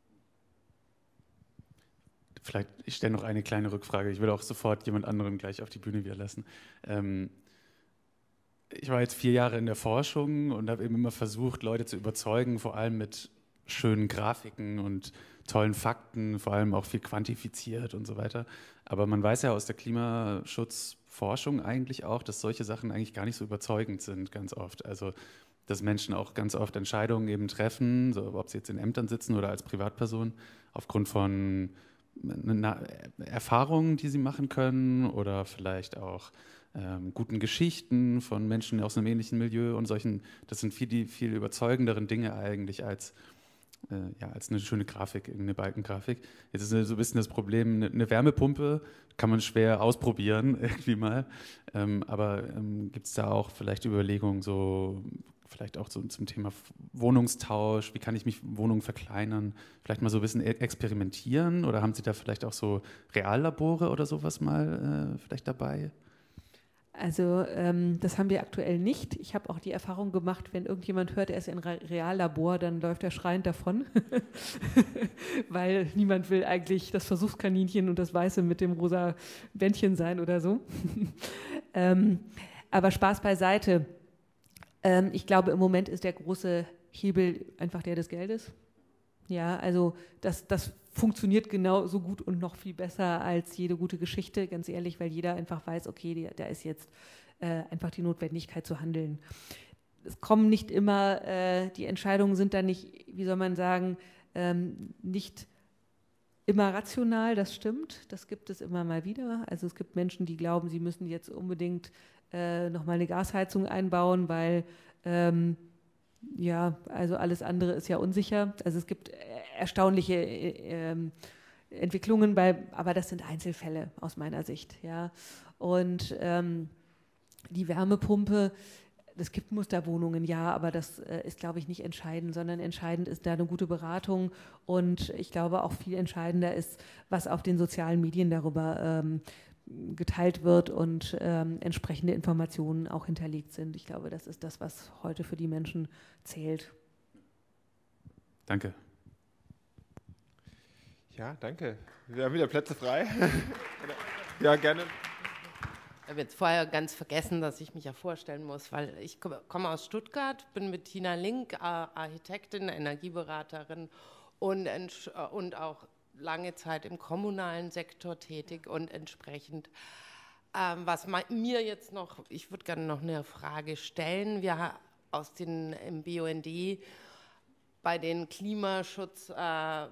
Vielleicht, ich stelle noch eine kleine Rückfrage. Ich würde auch sofort jemand anderen gleich auf die Bühne wieder lassen. Ähm, ich war jetzt vier Jahre in der Forschung und habe eben immer versucht, Leute zu überzeugen, vor allem mit schönen Grafiken und tollen Fakten, vor allem auch viel quantifiziert und so weiter. Aber man weiß ja aus der Klimaschutzforschung eigentlich auch, dass solche Sachen eigentlich gar nicht so überzeugend sind, ganz oft. Also dass Menschen auch ganz oft Entscheidungen eben treffen, so, ob sie jetzt in Ämtern sitzen oder als Privatperson, aufgrund von Erfahrungen, die sie machen können, oder vielleicht auch ähm, guten Geschichten von Menschen aus einem ähnlichen Milieu und solchen. Das sind viel, die viel überzeugenderen Dinge eigentlich als, äh, ja, als eine schöne Grafik, irgendeine Balkengrafik. Jetzt ist so ein bisschen das Problem, eine, eine Wärmepumpe kann man schwer ausprobieren, irgendwie mal. Ähm, aber ähm, gibt es da auch vielleicht Überlegungen, so vielleicht auch so zum Thema Wohnungstausch, wie kann ich mich Wohnungen verkleinern, vielleicht mal so ein bisschen experimentieren, oder haben Sie da vielleicht auch so Reallabore oder sowas mal äh, vielleicht dabei? Also ähm, das haben wir aktuell nicht. Ich habe auch die Erfahrung gemacht, wenn irgendjemand hört, er ist in Re- Reallabor, dann läuft er schreiend davon, weil niemand will eigentlich das Versuchskaninchen und das Weiße mit dem rosa Bändchen sein oder so. ähm, aber Spaß beiseite. Ähm, ich glaube, im Moment ist der große Hebel einfach der des Geldes. Ja, also das, das funktioniert genauso gut und noch viel besser als jede gute Geschichte, ganz ehrlich, weil jeder einfach weiß, okay, da ist jetzt äh, einfach die Notwendigkeit zu handeln. Es kommen nicht immer, äh, die Entscheidungen sind dann nicht, wie soll man sagen, ähm, nicht immer rational, das stimmt, das gibt es immer mal wieder. Also es gibt Menschen, die glauben, sie müssen jetzt unbedingt äh, nochmal eine Gasheizung einbauen, weil ähm, ja, also alles andere ist ja unsicher. Also es gibt erstaunliche äh, äh, Entwicklungen, bei, aber das sind Einzelfälle aus meiner Sicht. Ja. Und ähm, die Wärmepumpe, es gibt Musterwohnungen, ja, aber das äh, ist, glaube ich, nicht entscheidend, sondern entscheidend ist da eine gute Beratung, und ich glaube auch viel entscheidender ist, was auf den sozialen Medien darüber ähm, geteilt wird und ähm, entsprechende Informationen auch hinterlegt sind. Ich glaube, das ist das, was heute für die Menschen zählt. Danke. Ja, danke. Wir haben wieder Plätze frei. Ja, gerne. Ich habe jetzt vorher ganz vergessen, dass ich mich ja vorstellen muss, weil ich komme aus Stuttgart, bin mit Tina Link, Architektin, Energieberaterin und, und auch lange Zeit im kommunalen Sektor tätig, und entsprechend, ähm, was mir jetzt noch, ich würde gerne noch eine Frage stellen, wir aus den, im B U N D bei den Klimaschutz äh,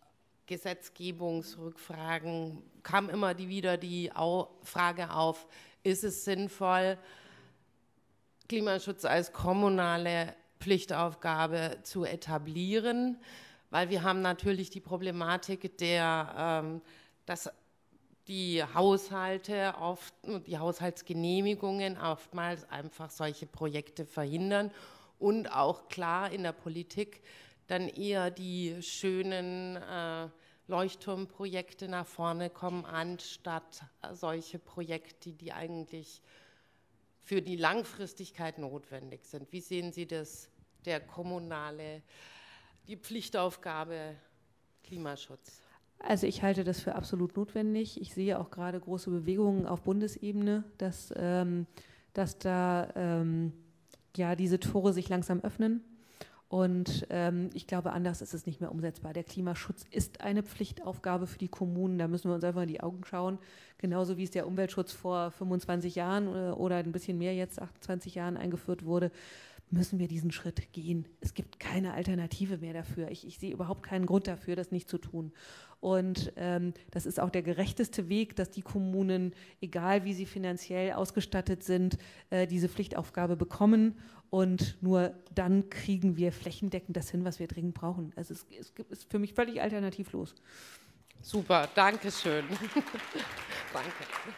Gesetzgebungsrückfragen kam immer die, wieder die Au- Frage auf, ist es sinnvoll, Klimaschutz als kommunale Pflichtaufgabe zu etablieren? Weil wir haben natürlich die Problematik der, ähm, dass die Haushalte oft, die Haushaltsgenehmigungen oftmals einfach solche Projekte verhindern, und auch klar in der Politik dann eher die schönen äh, Leuchtturmprojekte nach vorne kommen, anstatt solche Projekte, die eigentlich für die Langfristigkeit notwendig sind. Wie sehen Sie das, der kommunale, die Pflichtaufgabe Klimaschutz? Also ich halte das für absolut notwendig. Ich sehe auch gerade große Bewegungen auf Bundesebene, dass, ähm, dass da ähm, ja, diese Tore sich langsam öffnen. Und ähm, ich glaube, anders ist es nicht mehr umsetzbar. Der Klimaschutz ist eine Pflichtaufgabe für die Kommunen. Da müssen wir uns einfach in die Augen schauen. Genauso wie es der Umweltschutz vor fünfundzwanzig Jahren oder ein bisschen mehr jetzt, achtundzwanzig Jahren eingeführt wurde, müssen wir diesen Schritt gehen. Es gibt keine Alternative mehr dafür. Ich, ich sehe überhaupt keinen Grund dafür, das nicht zu tun. Und ähm, das ist auch der gerechteste Weg, dass die Kommunen, egal wie sie finanziell ausgestattet sind, äh, diese Pflichtaufgabe bekommen. Und nur dann kriegen wir flächendeckend das hin, was wir dringend brauchen. Also es, es ist für mich völlig alternativlos. Super, danke schön. Danke.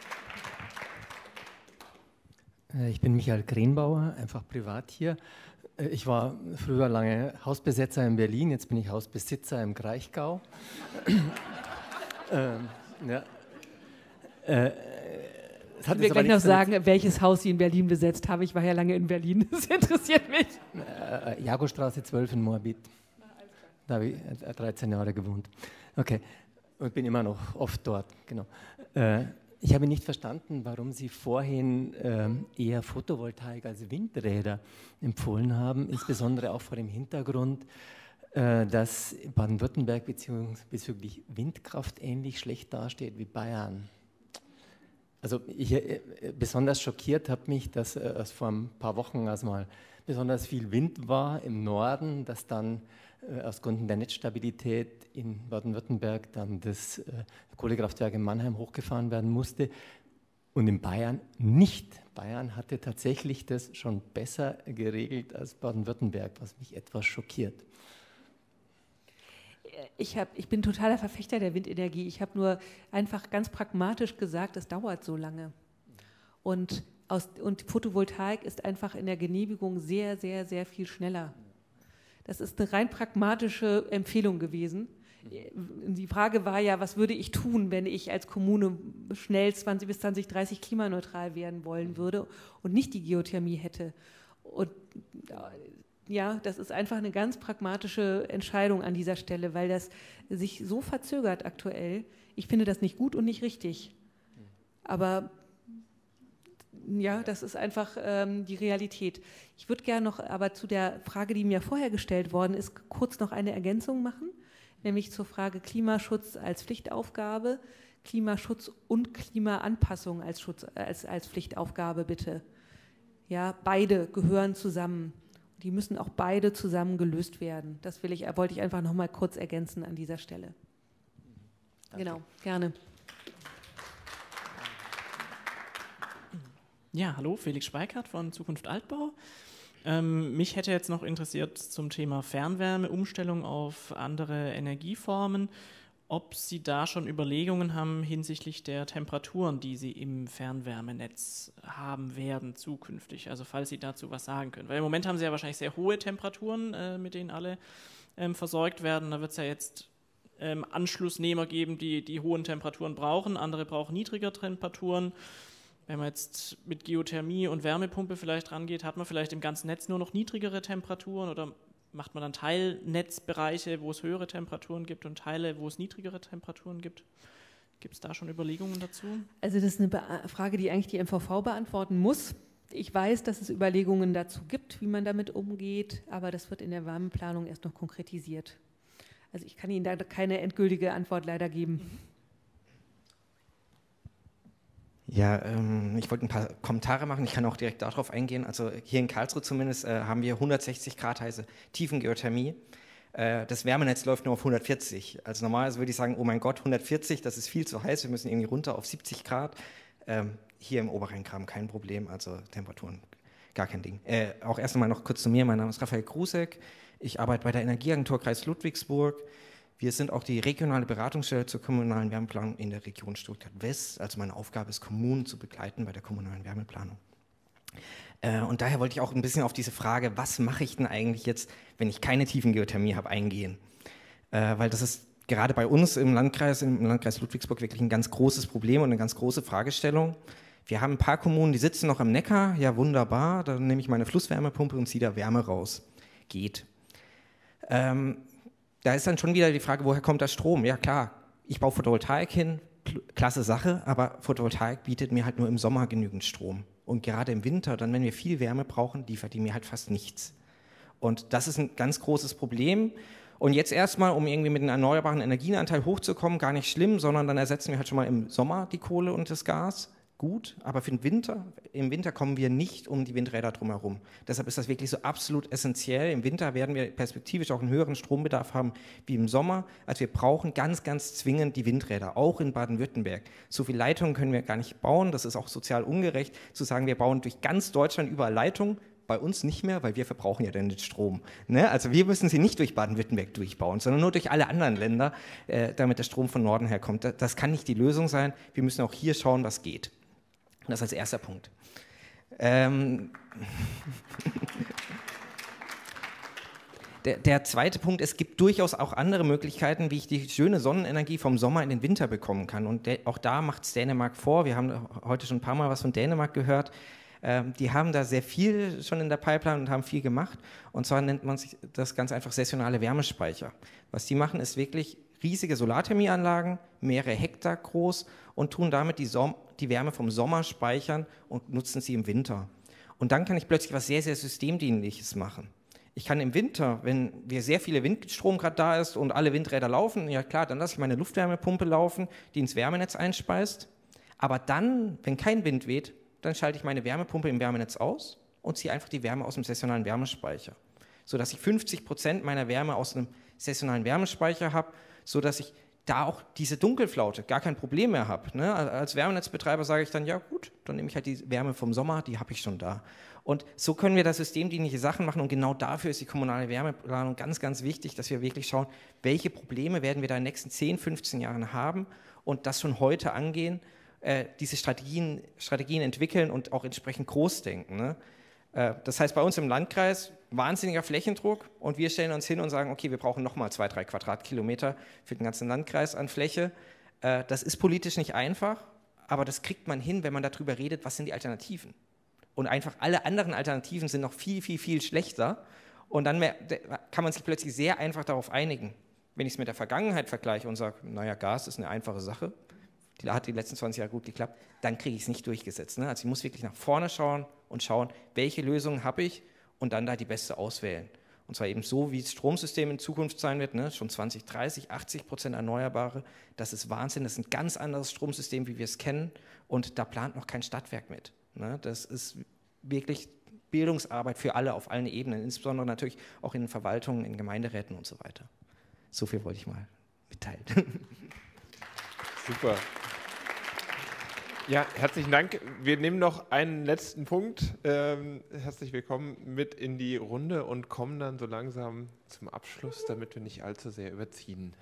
Ich bin Michael Krenbauer, einfach privat hier. Ich war früher lange Hausbesetzer in Berlin, jetzt bin ich Hausbesitzer im Kraichgau. ähm, ja. äh, Ich will gleich noch sagen, welches Haus Sie in Berlin besetzt haben. Ich war ja lange in Berlin, das interessiert mich. Äh, Jagostraße zwölf in Moabit. Da habe ich dreizehn Jahre gewohnt. Okay, und bin immer noch oft dort, genau. Äh, Ich habe nicht verstanden, warum Sie vorhin ähm, eher Photovoltaik als Windräder empfohlen haben, insbesondere auch vor dem Hintergrund, äh, dass Baden-Württemberg bezüglich Windkraft ähnlich schlecht dasteht wie Bayern. Also ich, äh, besonders schockiert hat mich, dass äh, vor ein paar Wochen als mal besonders viel Wind war im Norden, dass dann äh, aus Gründen der Netzstabilität in Baden-Württemberg dann das äh, Kohlekraftwerk in Mannheim hochgefahren werden musste und in Bayern nicht. Bayern hatte tatsächlich das schon besser geregelt als Baden-Württemberg, was mich etwas schockiert. Ich, hab, ich bin totaler Verfechter der Windenergie. Ich habe nur einfach ganz pragmatisch gesagt, es dauert so lange. Und, aus, und Photovoltaik ist einfach in der Genehmigung sehr, sehr, sehr viel schneller. Das ist eine rein pragmatische Empfehlung gewesen. Die Frage war ja, was würde ich tun, wenn ich als Kommune schnell zwanzig bis zwanzig dreißig klimaneutral werden wollen würde und nicht die Geothermie hätte. Und ja, das ist einfach eine ganz pragmatische Entscheidung an dieser Stelle, weil das sich so verzögert aktuell. Ich finde das nicht gut und nicht richtig. Aber ja, das ist einfach ähm, die Realität. Ich würde gerne noch aber zu der Frage, die mir vorher gestellt worden ist, kurz noch eine Ergänzung machen, nämlich zur Frage Klimaschutz als Pflichtaufgabe, Klimaschutz und Klimaanpassung als, Schutz, als, als Pflichtaufgabe bitte. Ja, beide gehören zusammen. Die müssen auch beide zusammen gelöst werden. Das will ich, wollte ich einfach noch mal kurz ergänzen an dieser Stelle. Danke. Genau, gerne. Ja, hallo, Felix Schweikart von Zukunft Altbau. Ähm, mich hätte jetzt noch interessiert zum Thema Fernwärme, Umstellung auf andere Energieformen, ob Sie da schon Überlegungen haben hinsichtlich der Temperaturen, die Sie im Fernwärmenetz haben werden zukünftig. Also falls Sie dazu was sagen können. Weil im Moment haben Sie ja wahrscheinlich sehr hohe Temperaturen, äh, mit denen alle ähm, versorgt werden. Da wird es ja jetzt ähm, Anschlussnehmer geben, die die hohen Temperaturen brauchen. Andere brauchen niedrigere Temperaturen. Wenn man jetzt mit Geothermie und Wärmepumpe vielleicht rangeht, hat man vielleicht im ganzen Netz nur noch niedrigere Temperaturen oder macht man dann Teilnetzbereiche, wo es höhere Temperaturen gibt und Teile, wo es niedrigere Temperaturen gibt? Gibt es da schon Überlegungen dazu? Also das ist eine Be- Frage, die eigentlich die M V V beantworten muss. Ich weiß, dass es Überlegungen dazu gibt, wie man damit umgeht, aber das wird in der Wärmeplanung erst noch konkretisiert. Also ich kann Ihnen da keine endgültige Antwort leider geben. Ja, ähm, ich wollte ein paar Kommentare machen. Ich kann auch direkt darauf eingehen. Also hier in Karlsruhe zumindest äh, haben wir hundertsechzig Grad heiße Tiefengeothermie. Äh, das Wärmenetz läuft nur auf hundertvierzig. Also normalerweise würde ich sagen, oh mein Gott, hundertvierzig, das ist viel zu heiß. Wir müssen irgendwie runter auf siebzig Grad. Ähm, hier im Oberrheingraben kein Problem, also Temperaturen gar kein Ding. Äh, auch erst einmal noch kurz zu mir. Mein Name ist Raphael Krusek. Ich arbeite bei der Energieagentur Kreis Ludwigsburg. Wir sind auch die regionale Beratungsstelle zur kommunalen Wärmeplanung in der Region Stuttgart-West. Also meine Aufgabe ist, Kommunen zu begleiten bei der kommunalen Wärmeplanung. Äh, und daher wollte ich auch ein bisschen auf diese Frage, was mache ich denn eigentlich jetzt, wenn ich keine Tiefengeothermie habe, eingehen. Äh, weil das ist gerade bei uns im Landkreis, im Landkreis Ludwigsburg wirklich ein ganz großes Problem und eine ganz große Fragestellung. Wir haben ein paar Kommunen, die sitzen noch am Neckar, ja wunderbar, dann nehme ich meine Flusswärmepumpe und ziehe da Wärme raus. Geht. Ähm, Da ist dann schon wieder die Frage, woher kommt der Strom? Ja klar, ich baue Photovoltaik hin, klasse Sache, aber Photovoltaik bietet mir halt nur im Sommer genügend Strom. Und gerade im Winter, dann wenn wir viel Wärme brauchen, liefert die mir halt fast nichts. Und das ist ein ganz großes Problem. Und jetzt erstmal, um irgendwie mit einem erneuerbaren Energienanteil hochzukommen, gar nicht schlimm, sondern dann ersetzen wir halt schon mal im Sommer die Kohle und das Gas. Gut, aber für den Winter, im Winter kommen wir nicht um die Windräder drumherum. Deshalb ist das wirklich so absolut essentiell. Im Winter werden wir perspektivisch auch einen höheren Strombedarf haben wie im Sommer. Also wir brauchen ganz, ganz zwingend die Windräder, auch in Baden-Württemberg. So viele Leitungen können wir gar nicht bauen. Das ist auch sozial ungerecht, zu sagen, wir bauen durch ganz Deutschland überall Leitungen. Bei uns nicht mehr, weil wir verbrauchen ja dann den Strom. Ne? Also wir müssen sie nicht durch Baden-Württemberg durchbauen, sondern nur durch alle anderen Länder, äh, damit der Strom von Norden herkommt. Das, das kann nicht die Lösung sein. Wir müssen auch hier schauen, was geht. Das als erster Punkt. Ähm der, der zweite Punkt, es gibt durchaus auch andere Möglichkeiten, wie ich die schöne Sonnenenergie vom Sommer in den Winter bekommen kann. Und de, auch da macht es Dänemark vor. Wir haben heute schon ein paar Mal was von Dänemark gehört. Ähm, die haben da sehr viel schon in der Pipeline und haben viel gemacht. Und zwar nennt man sich das ganz einfach saisonale Wärmespeicher. Was die machen, ist wirklich riesige Solarthermieanlagen, mehrere Hektar groß und tun damit die, Som- die Wärme vom Sommer speichern und nutzen sie im Winter. Und dann kann ich plötzlich was sehr, sehr Systemdienliches machen. Ich kann im Winter, wenn wir sehr viele Windstrom gerade da ist und alle Windräder laufen, ja klar, dann lasse ich meine Luftwärmepumpe laufen, die ins Wärmenetz einspeist. Aber dann, wenn kein Wind weht, dann schalte ich meine Wärmepumpe im Wärmenetz aus und ziehe einfach die Wärme aus dem saisonalen Wärmespeicher, sodass ich fünfzig Prozent meiner Wärme aus einem saisonalen Wärmespeicher habe, sodass ich da auch diese Dunkelflaute gar kein Problem mehr habe. Ne? Als Wärmenetzbetreiber sage ich dann, ja gut, dann nehme ich halt die Wärme vom Sommer, die habe ich schon da. Und so können wir da systemdienliche Sachen machen und genau dafür ist die kommunale Wärmeplanung ganz, ganz wichtig, dass wir wirklich schauen, welche Probleme werden wir da in den nächsten zehn, fünfzehn Jahren haben und das schon heute angehen, äh, diese Strategien, Strategien entwickeln und auch entsprechend groß denken. Ne? Äh, das heißt, bei uns im Landkreis wahnsinniger Flächendruck und wir stellen uns hin und sagen, okay, wir brauchen nochmal zwei, drei Quadratkilometer für den ganzen Landkreis an Fläche. Äh, das ist politisch nicht einfach, aber das kriegt man hin, wenn man darüber redet, was sind die Alternativen. Und einfach alle anderen Alternativen sind noch viel, viel, viel schlechter und dann mehr, kann man sich plötzlich sehr einfach darauf einigen. Wenn ich es mit der Vergangenheit vergleiche und sage, naja, Gas ist eine einfache Sache, die hat die letzten zwanzig Jahre gut geklappt, dann kriege ich es nicht durchgesetzt. Ne? Also ich muss wirklich nach vorne schauen und schauen, welche Lösungen habe ich und dann da die beste auswählen. Und zwar eben so, wie das Stromsystem in Zukunft sein wird, ne? Schon zwanzig dreißig, achtzig Prozent Erneuerbare, das ist Wahnsinn, das ist ein ganz anderes Stromsystem, wie wir es kennen und da plant noch kein Stadtwerk mit. Ne? Das ist wirklich Bildungsarbeit für alle auf allen Ebenen, insbesondere natürlich auch in den Verwaltungen, in Gemeinderäten und so weiter. So viel wollte ich mal mitteilen. Super. Ja, herzlichen Dank. Wir nehmen noch einen letzten Punkt. Ähm, herzlich willkommen mit in die Runde und kommen dann so langsam zum Abschluss, damit wir nicht allzu sehr überziehen.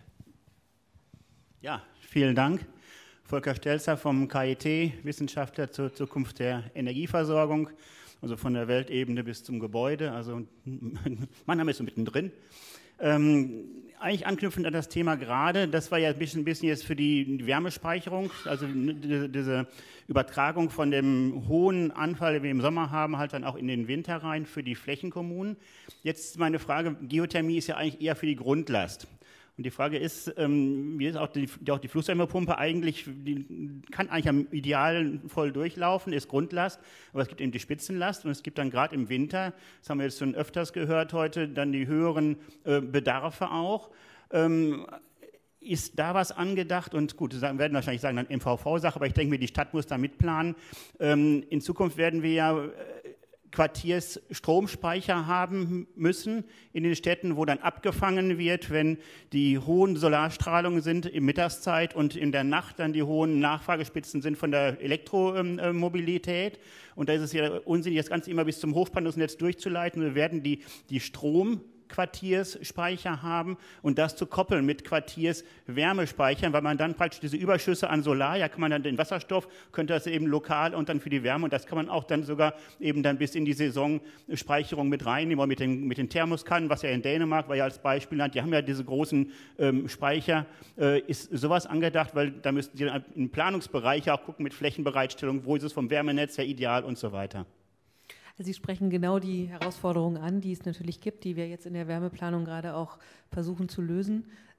Ja, vielen Dank. Volker Stelzer vom K I T, Wissenschaftler zur Zukunft der Energieversorgung, also von der Weltebene bis zum Gebäude. Also mein Name ist so mittendrin. Ähm, eigentlich anknüpfend an das Thema gerade, das war ja ein bisschen, ein bisschen jetzt für die Wärmespeicherung, also diese Übertragung von dem hohen Anfall, den wir im Sommer haben, halt dann auch in den Winter rein für die Flächenkommunen. Jetzt meine Frage, Geothermie ist ja eigentlich eher für die Grundlast. Und die Frage ist, ähm, wie ist auch die, auch die Flusswärmepumpe eigentlich, die kann eigentlich am Ideal voll durchlaufen, ist Grundlast, aber es gibt eben die Spitzenlast und es gibt dann gerade im Winter, das haben wir jetzt schon öfters gehört heute, dann die höheren äh, Bedarfe auch. Ähm, ist da was angedacht? Und gut, das werden wahrscheinlich sagen, dann M V V-Sache, aber ich denke mir, die Stadt muss da mitplanen. Ähm, in Zukunft werden wir ja äh, Quartiersstromspeicher haben müssen in den Städten, wo dann abgefangen wird, wenn die hohen Solarstrahlungen sind in Mittagszeit und in der Nacht dann die hohen Nachfragespitzen sind von der Elektromobilität. Und da ist es ja unsinnig, das Ganze immer bis zum Hochspannungsnetz durchzuleiten. Wir werden die, die Strom Quartiersspeicher haben und das zu koppeln mit Quartierswärmespeichern, weil man dann praktisch diese Überschüsse an Solar, ja kann man dann den Wasserstoff, könnte das eben lokal und dann für die Wärme und das kann man auch dann sogar eben dann bis in die Saisonspeicherung mit reinnehmen, mit den, mit den Thermoskannen, was ja in Dänemark, war ja als Beispiel hat, die haben ja diese großen ähm, Speicher, äh, ist sowas angedacht, weil da müssten Sie dann im Planungsbereich auch gucken mit Flächenbereitstellung, wo ist es vom Wärmenetz her ideal und so weiter. Sie sprechen genau die Herausforderungen an, die es natürlich gibt, die wir jetzt in der Wärmeplanung gerade auch versuchen zu lösen.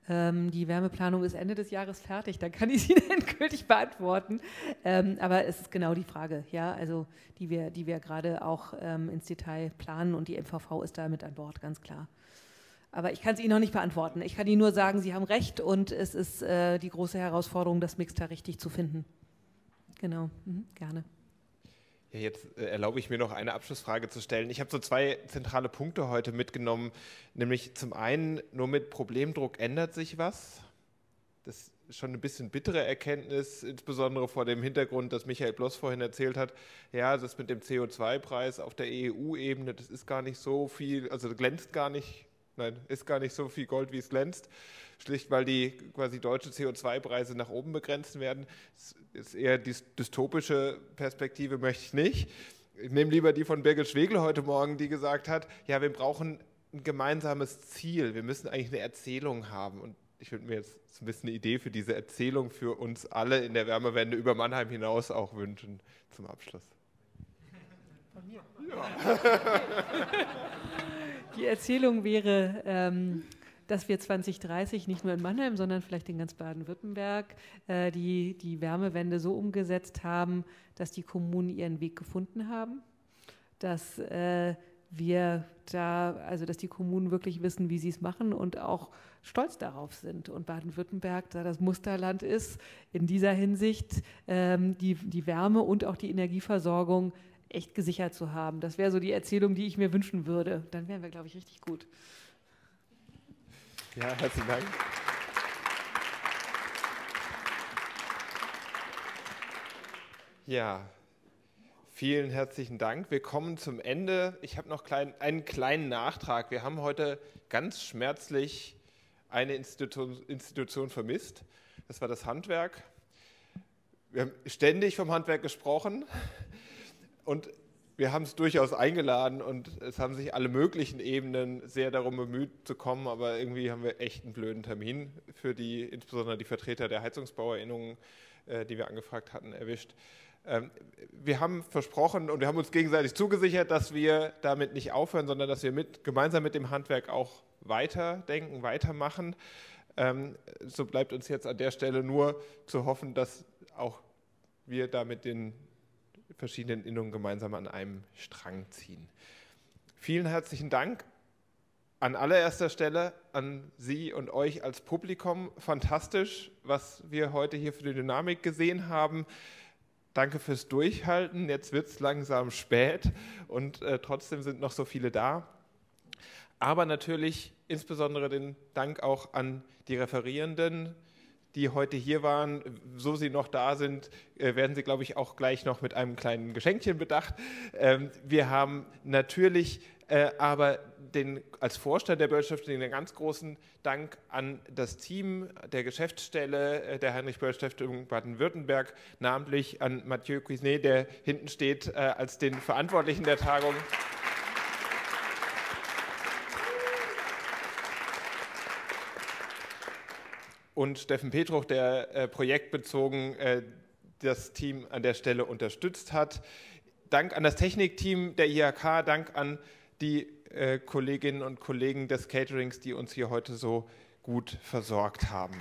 Ähm, die Wärmeplanung ist Ende des Jahres fertig, da kann ich sie endgültig beantworten. Ähm, aber es ist genau die Frage, ja, also die wir, die wir gerade auch ähm, ins Detail planen und die M V V ist da mit an Bord, ganz klar. Aber ich kann es Ihnen noch nicht beantworten. Ich kann Ihnen nur sagen, Sie haben recht und es ist äh, die große Herausforderung, das Mix da richtig zu finden. Genau, mhm, gerne. Ja, jetzt äh, erlaube ich mir noch eine Abschlussfrage zu stellen. Ich habe so zwei zentrale Punkte heute mitgenommen, nämlich zum einen, nur mit Problemdruck ändert sich was. Das ist schon ein bisschen bittere Erkenntnis, insbesondere vor dem Hintergrund, dass Michael Bloss vorhin erzählt hat, ja, das mit dem C O zwei Preis auf der E U-Ebene, das ist gar nicht so viel, also glänzt gar nicht. Nein, ist gar nicht so viel Gold, wie es glänzt, schlicht weil die quasi deutsche C O zwei Preise nach oben begrenzt werden. Das ist eher die dystopische Perspektive, möchte ich nicht. Ich nehme lieber die von Birgit Schwegel heute Morgen, die gesagt hat, ja, wir brauchen ein gemeinsames Ziel, wir müssen eigentlich eine Erzählung haben. Und ich würde mir jetzt so ein bisschen eine Idee für diese Erzählung für uns alle in der Wärmewende über Mannheim hinaus auch wünschen zum Abschluss. Von mir? Ja. Die Erzählung wäre, ähm, dass wir zwanzig dreißig nicht nur in Mannheim, sondern vielleicht in ganz Baden-Württemberg äh, die, die Wärmewende so umgesetzt haben, dass die Kommunen ihren Weg gefunden haben, dass äh, wir da, also dass die Kommunen wirklich wissen, wie sie es machen und auch stolz darauf sind. Und Baden-Württemberg, da das Musterland ist, in dieser Hinsicht ähm, die, die Wärme und auch die Energieversorgung echt gesichert zu haben. Das wäre so die Erzählung, die ich mir wünschen würde. Dann wären wir, glaube ich, richtig gut. Ja, herzlichen Dank. Ja, vielen herzlichen Dank. Wir kommen zum Ende. Ich habe noch klein, einen kleinen Nachtrag. Wir haben heute ganz schmerzlich eine Institution, Institution vermisst. Das war das Handwerk. Wir haben ständig vom Handwerk gesprochen. Und wir haben es durchaus eingeladen und es haben sich alle möglichen Ebenen sehr darum bemüht zu kommen, aber irgendwie haben wir echt einen blöden Termin für die, insbesondere die Vertreter der Heizungsbauerinnungen, äh, die wir angefragt hatten, erwischt. Ähm, wir haben versprochen und wir haben uns gegenseitig zugesichert, dass wir damit nicht aufhören, sondern dass wir mit, gemeinsam mit dem Handwerk auch weiterdenken, weitermachen. Ähm, so bleibt uns jetzt an der Stelle nur zu hoffen, dass auch wir da mit den verschiedenen Innungen gemeinsam an einem Strang ziehen. Vielen herzlichen Dank an allererster Stelle an Sie und euch als Publikum. Fantastisch, was wir heute hier für die Dynamik gesehen haben. Danke fürs Durchhalten. Jetzt wird es langsam spät und äh, trotzdem sind noch so viele da. Aber natürlich insbesondere den Dank auch an die Referierenden, die heute hier waren. So sie noch da sind, werden sie, glaube ich, auch gleich noch mit einem kleinen Geschenkchen bedacht. Wir haben natürlich aber den, als Vorstand der Böll-Stiftung einen ganz großen Dank an das Team der Geschäftsstelle der Heinrich-Böll-Stiftung Baden-Württemberg, namentlich an Mathieu Cuisnet, der hinten steht als den Verantwortlichen der Tagung. Und Steffen Petruch, der äh, projektbezogen äh, das Team an der Stelle unterstützt hat. Dank an das Technikteam der I H K, Dank an die äh, Kolleginnen und Kollegen des Caterings, die uns hier heute so gut versorgt haben.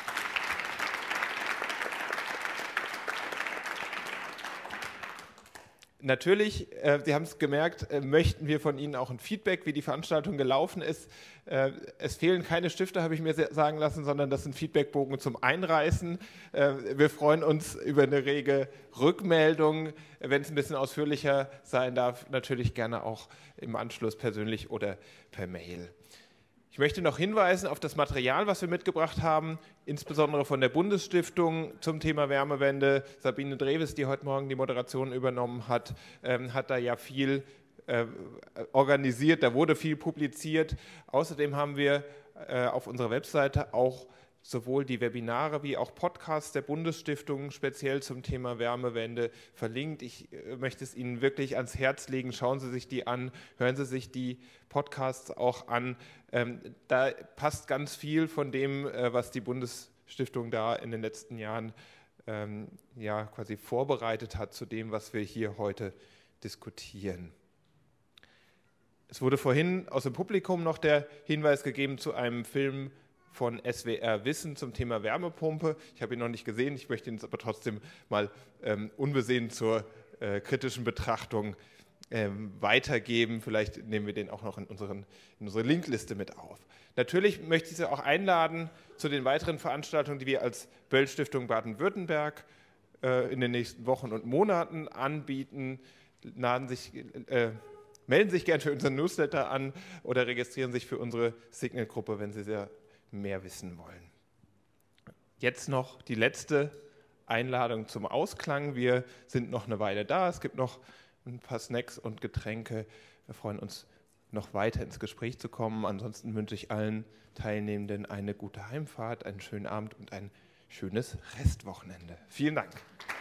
Natürlich, äh, Sie haben es gemerkt, äh, möchten wir von Ihnen auch ein Feedback, wie die Veranstaltung gelaufen ist. Äh, es fehlen keine Stifte, habe ich mir sagen lassen, sondern das sind Feedbackbogen zum Einreißen. Äh, wir freuen uns über eine rege Rückmeldung. Wenn es ein bisschen ausführlicher sein darf, natürlich gerne auch im Anschluss persönlich oder per Mail. Ich möchte noch hinweisen auf das Material, was wir mitgebracht haben, insbesondere von der Bundesstiftung zum Thema Wärmewende. Sabine Dreves, die heute Morgen die Moderation übernommen hat, ähm, hat da ja viel äh, organisiert, da wurde viel publiziert. Außerdem haben wir äh, auf unserer Webseite auch sowohl die Webinare wie auch Podcasts der Bundesstiftung speziell zum Thema Wärmewende verlinkt. Ich äh, möchte es Ihnen wirklich ans Herz legen. Schauen Sie sich die an, hören Sie sich die Podcasts auch an. Ähm, da passt ganz viel von dem, äh, was die Bundesstiftung da in den letzten Jahren ähm, ja, quasi vorbereitet hat zu dem, was wir hier heute diskutieren. Es wurde vorhin aus dem Publikum noch der Hinweis gegeben zu einem Film von S W R Wissen zum Thema Wärmepumpe. Ich habe ihn noch nicht gesehen, ich möchte ihn jetzt aber trotzdem mal ähm, unbesehen zur äh, kritischen Betrachtung ähm, weitergeben. Vielleicht nehmen wir den auch noch in, unseren, in unsere Linkliste mit auf. Natürlich möchte ich Sie auch einladen zu den weiteren Veranstaltungen, die wir als Böll-Stiftung Baden-Württemberg äh, in den nächsten Wochen und Monaten anbieten. Laden sich, äh, melden sich gerne für unseren Newsletter an oder registrieren sich für unsere Signal-Gruppe, wenn Sie sehr mehr wissen wollen. Jetzt noch die letzte Einladung zum Ausklang. Wir sind noch eine Weile da. Es gibt noch ein paar Snacks und Getränke. Wir freuen uns, noch weiter ins Gespräch zu kommen. Ansonsten wünsche ich allen Teilnehmenden eine gute Heimfahrt, einen schönen Abend und ein schönes Restwochenende. Vielen Dank.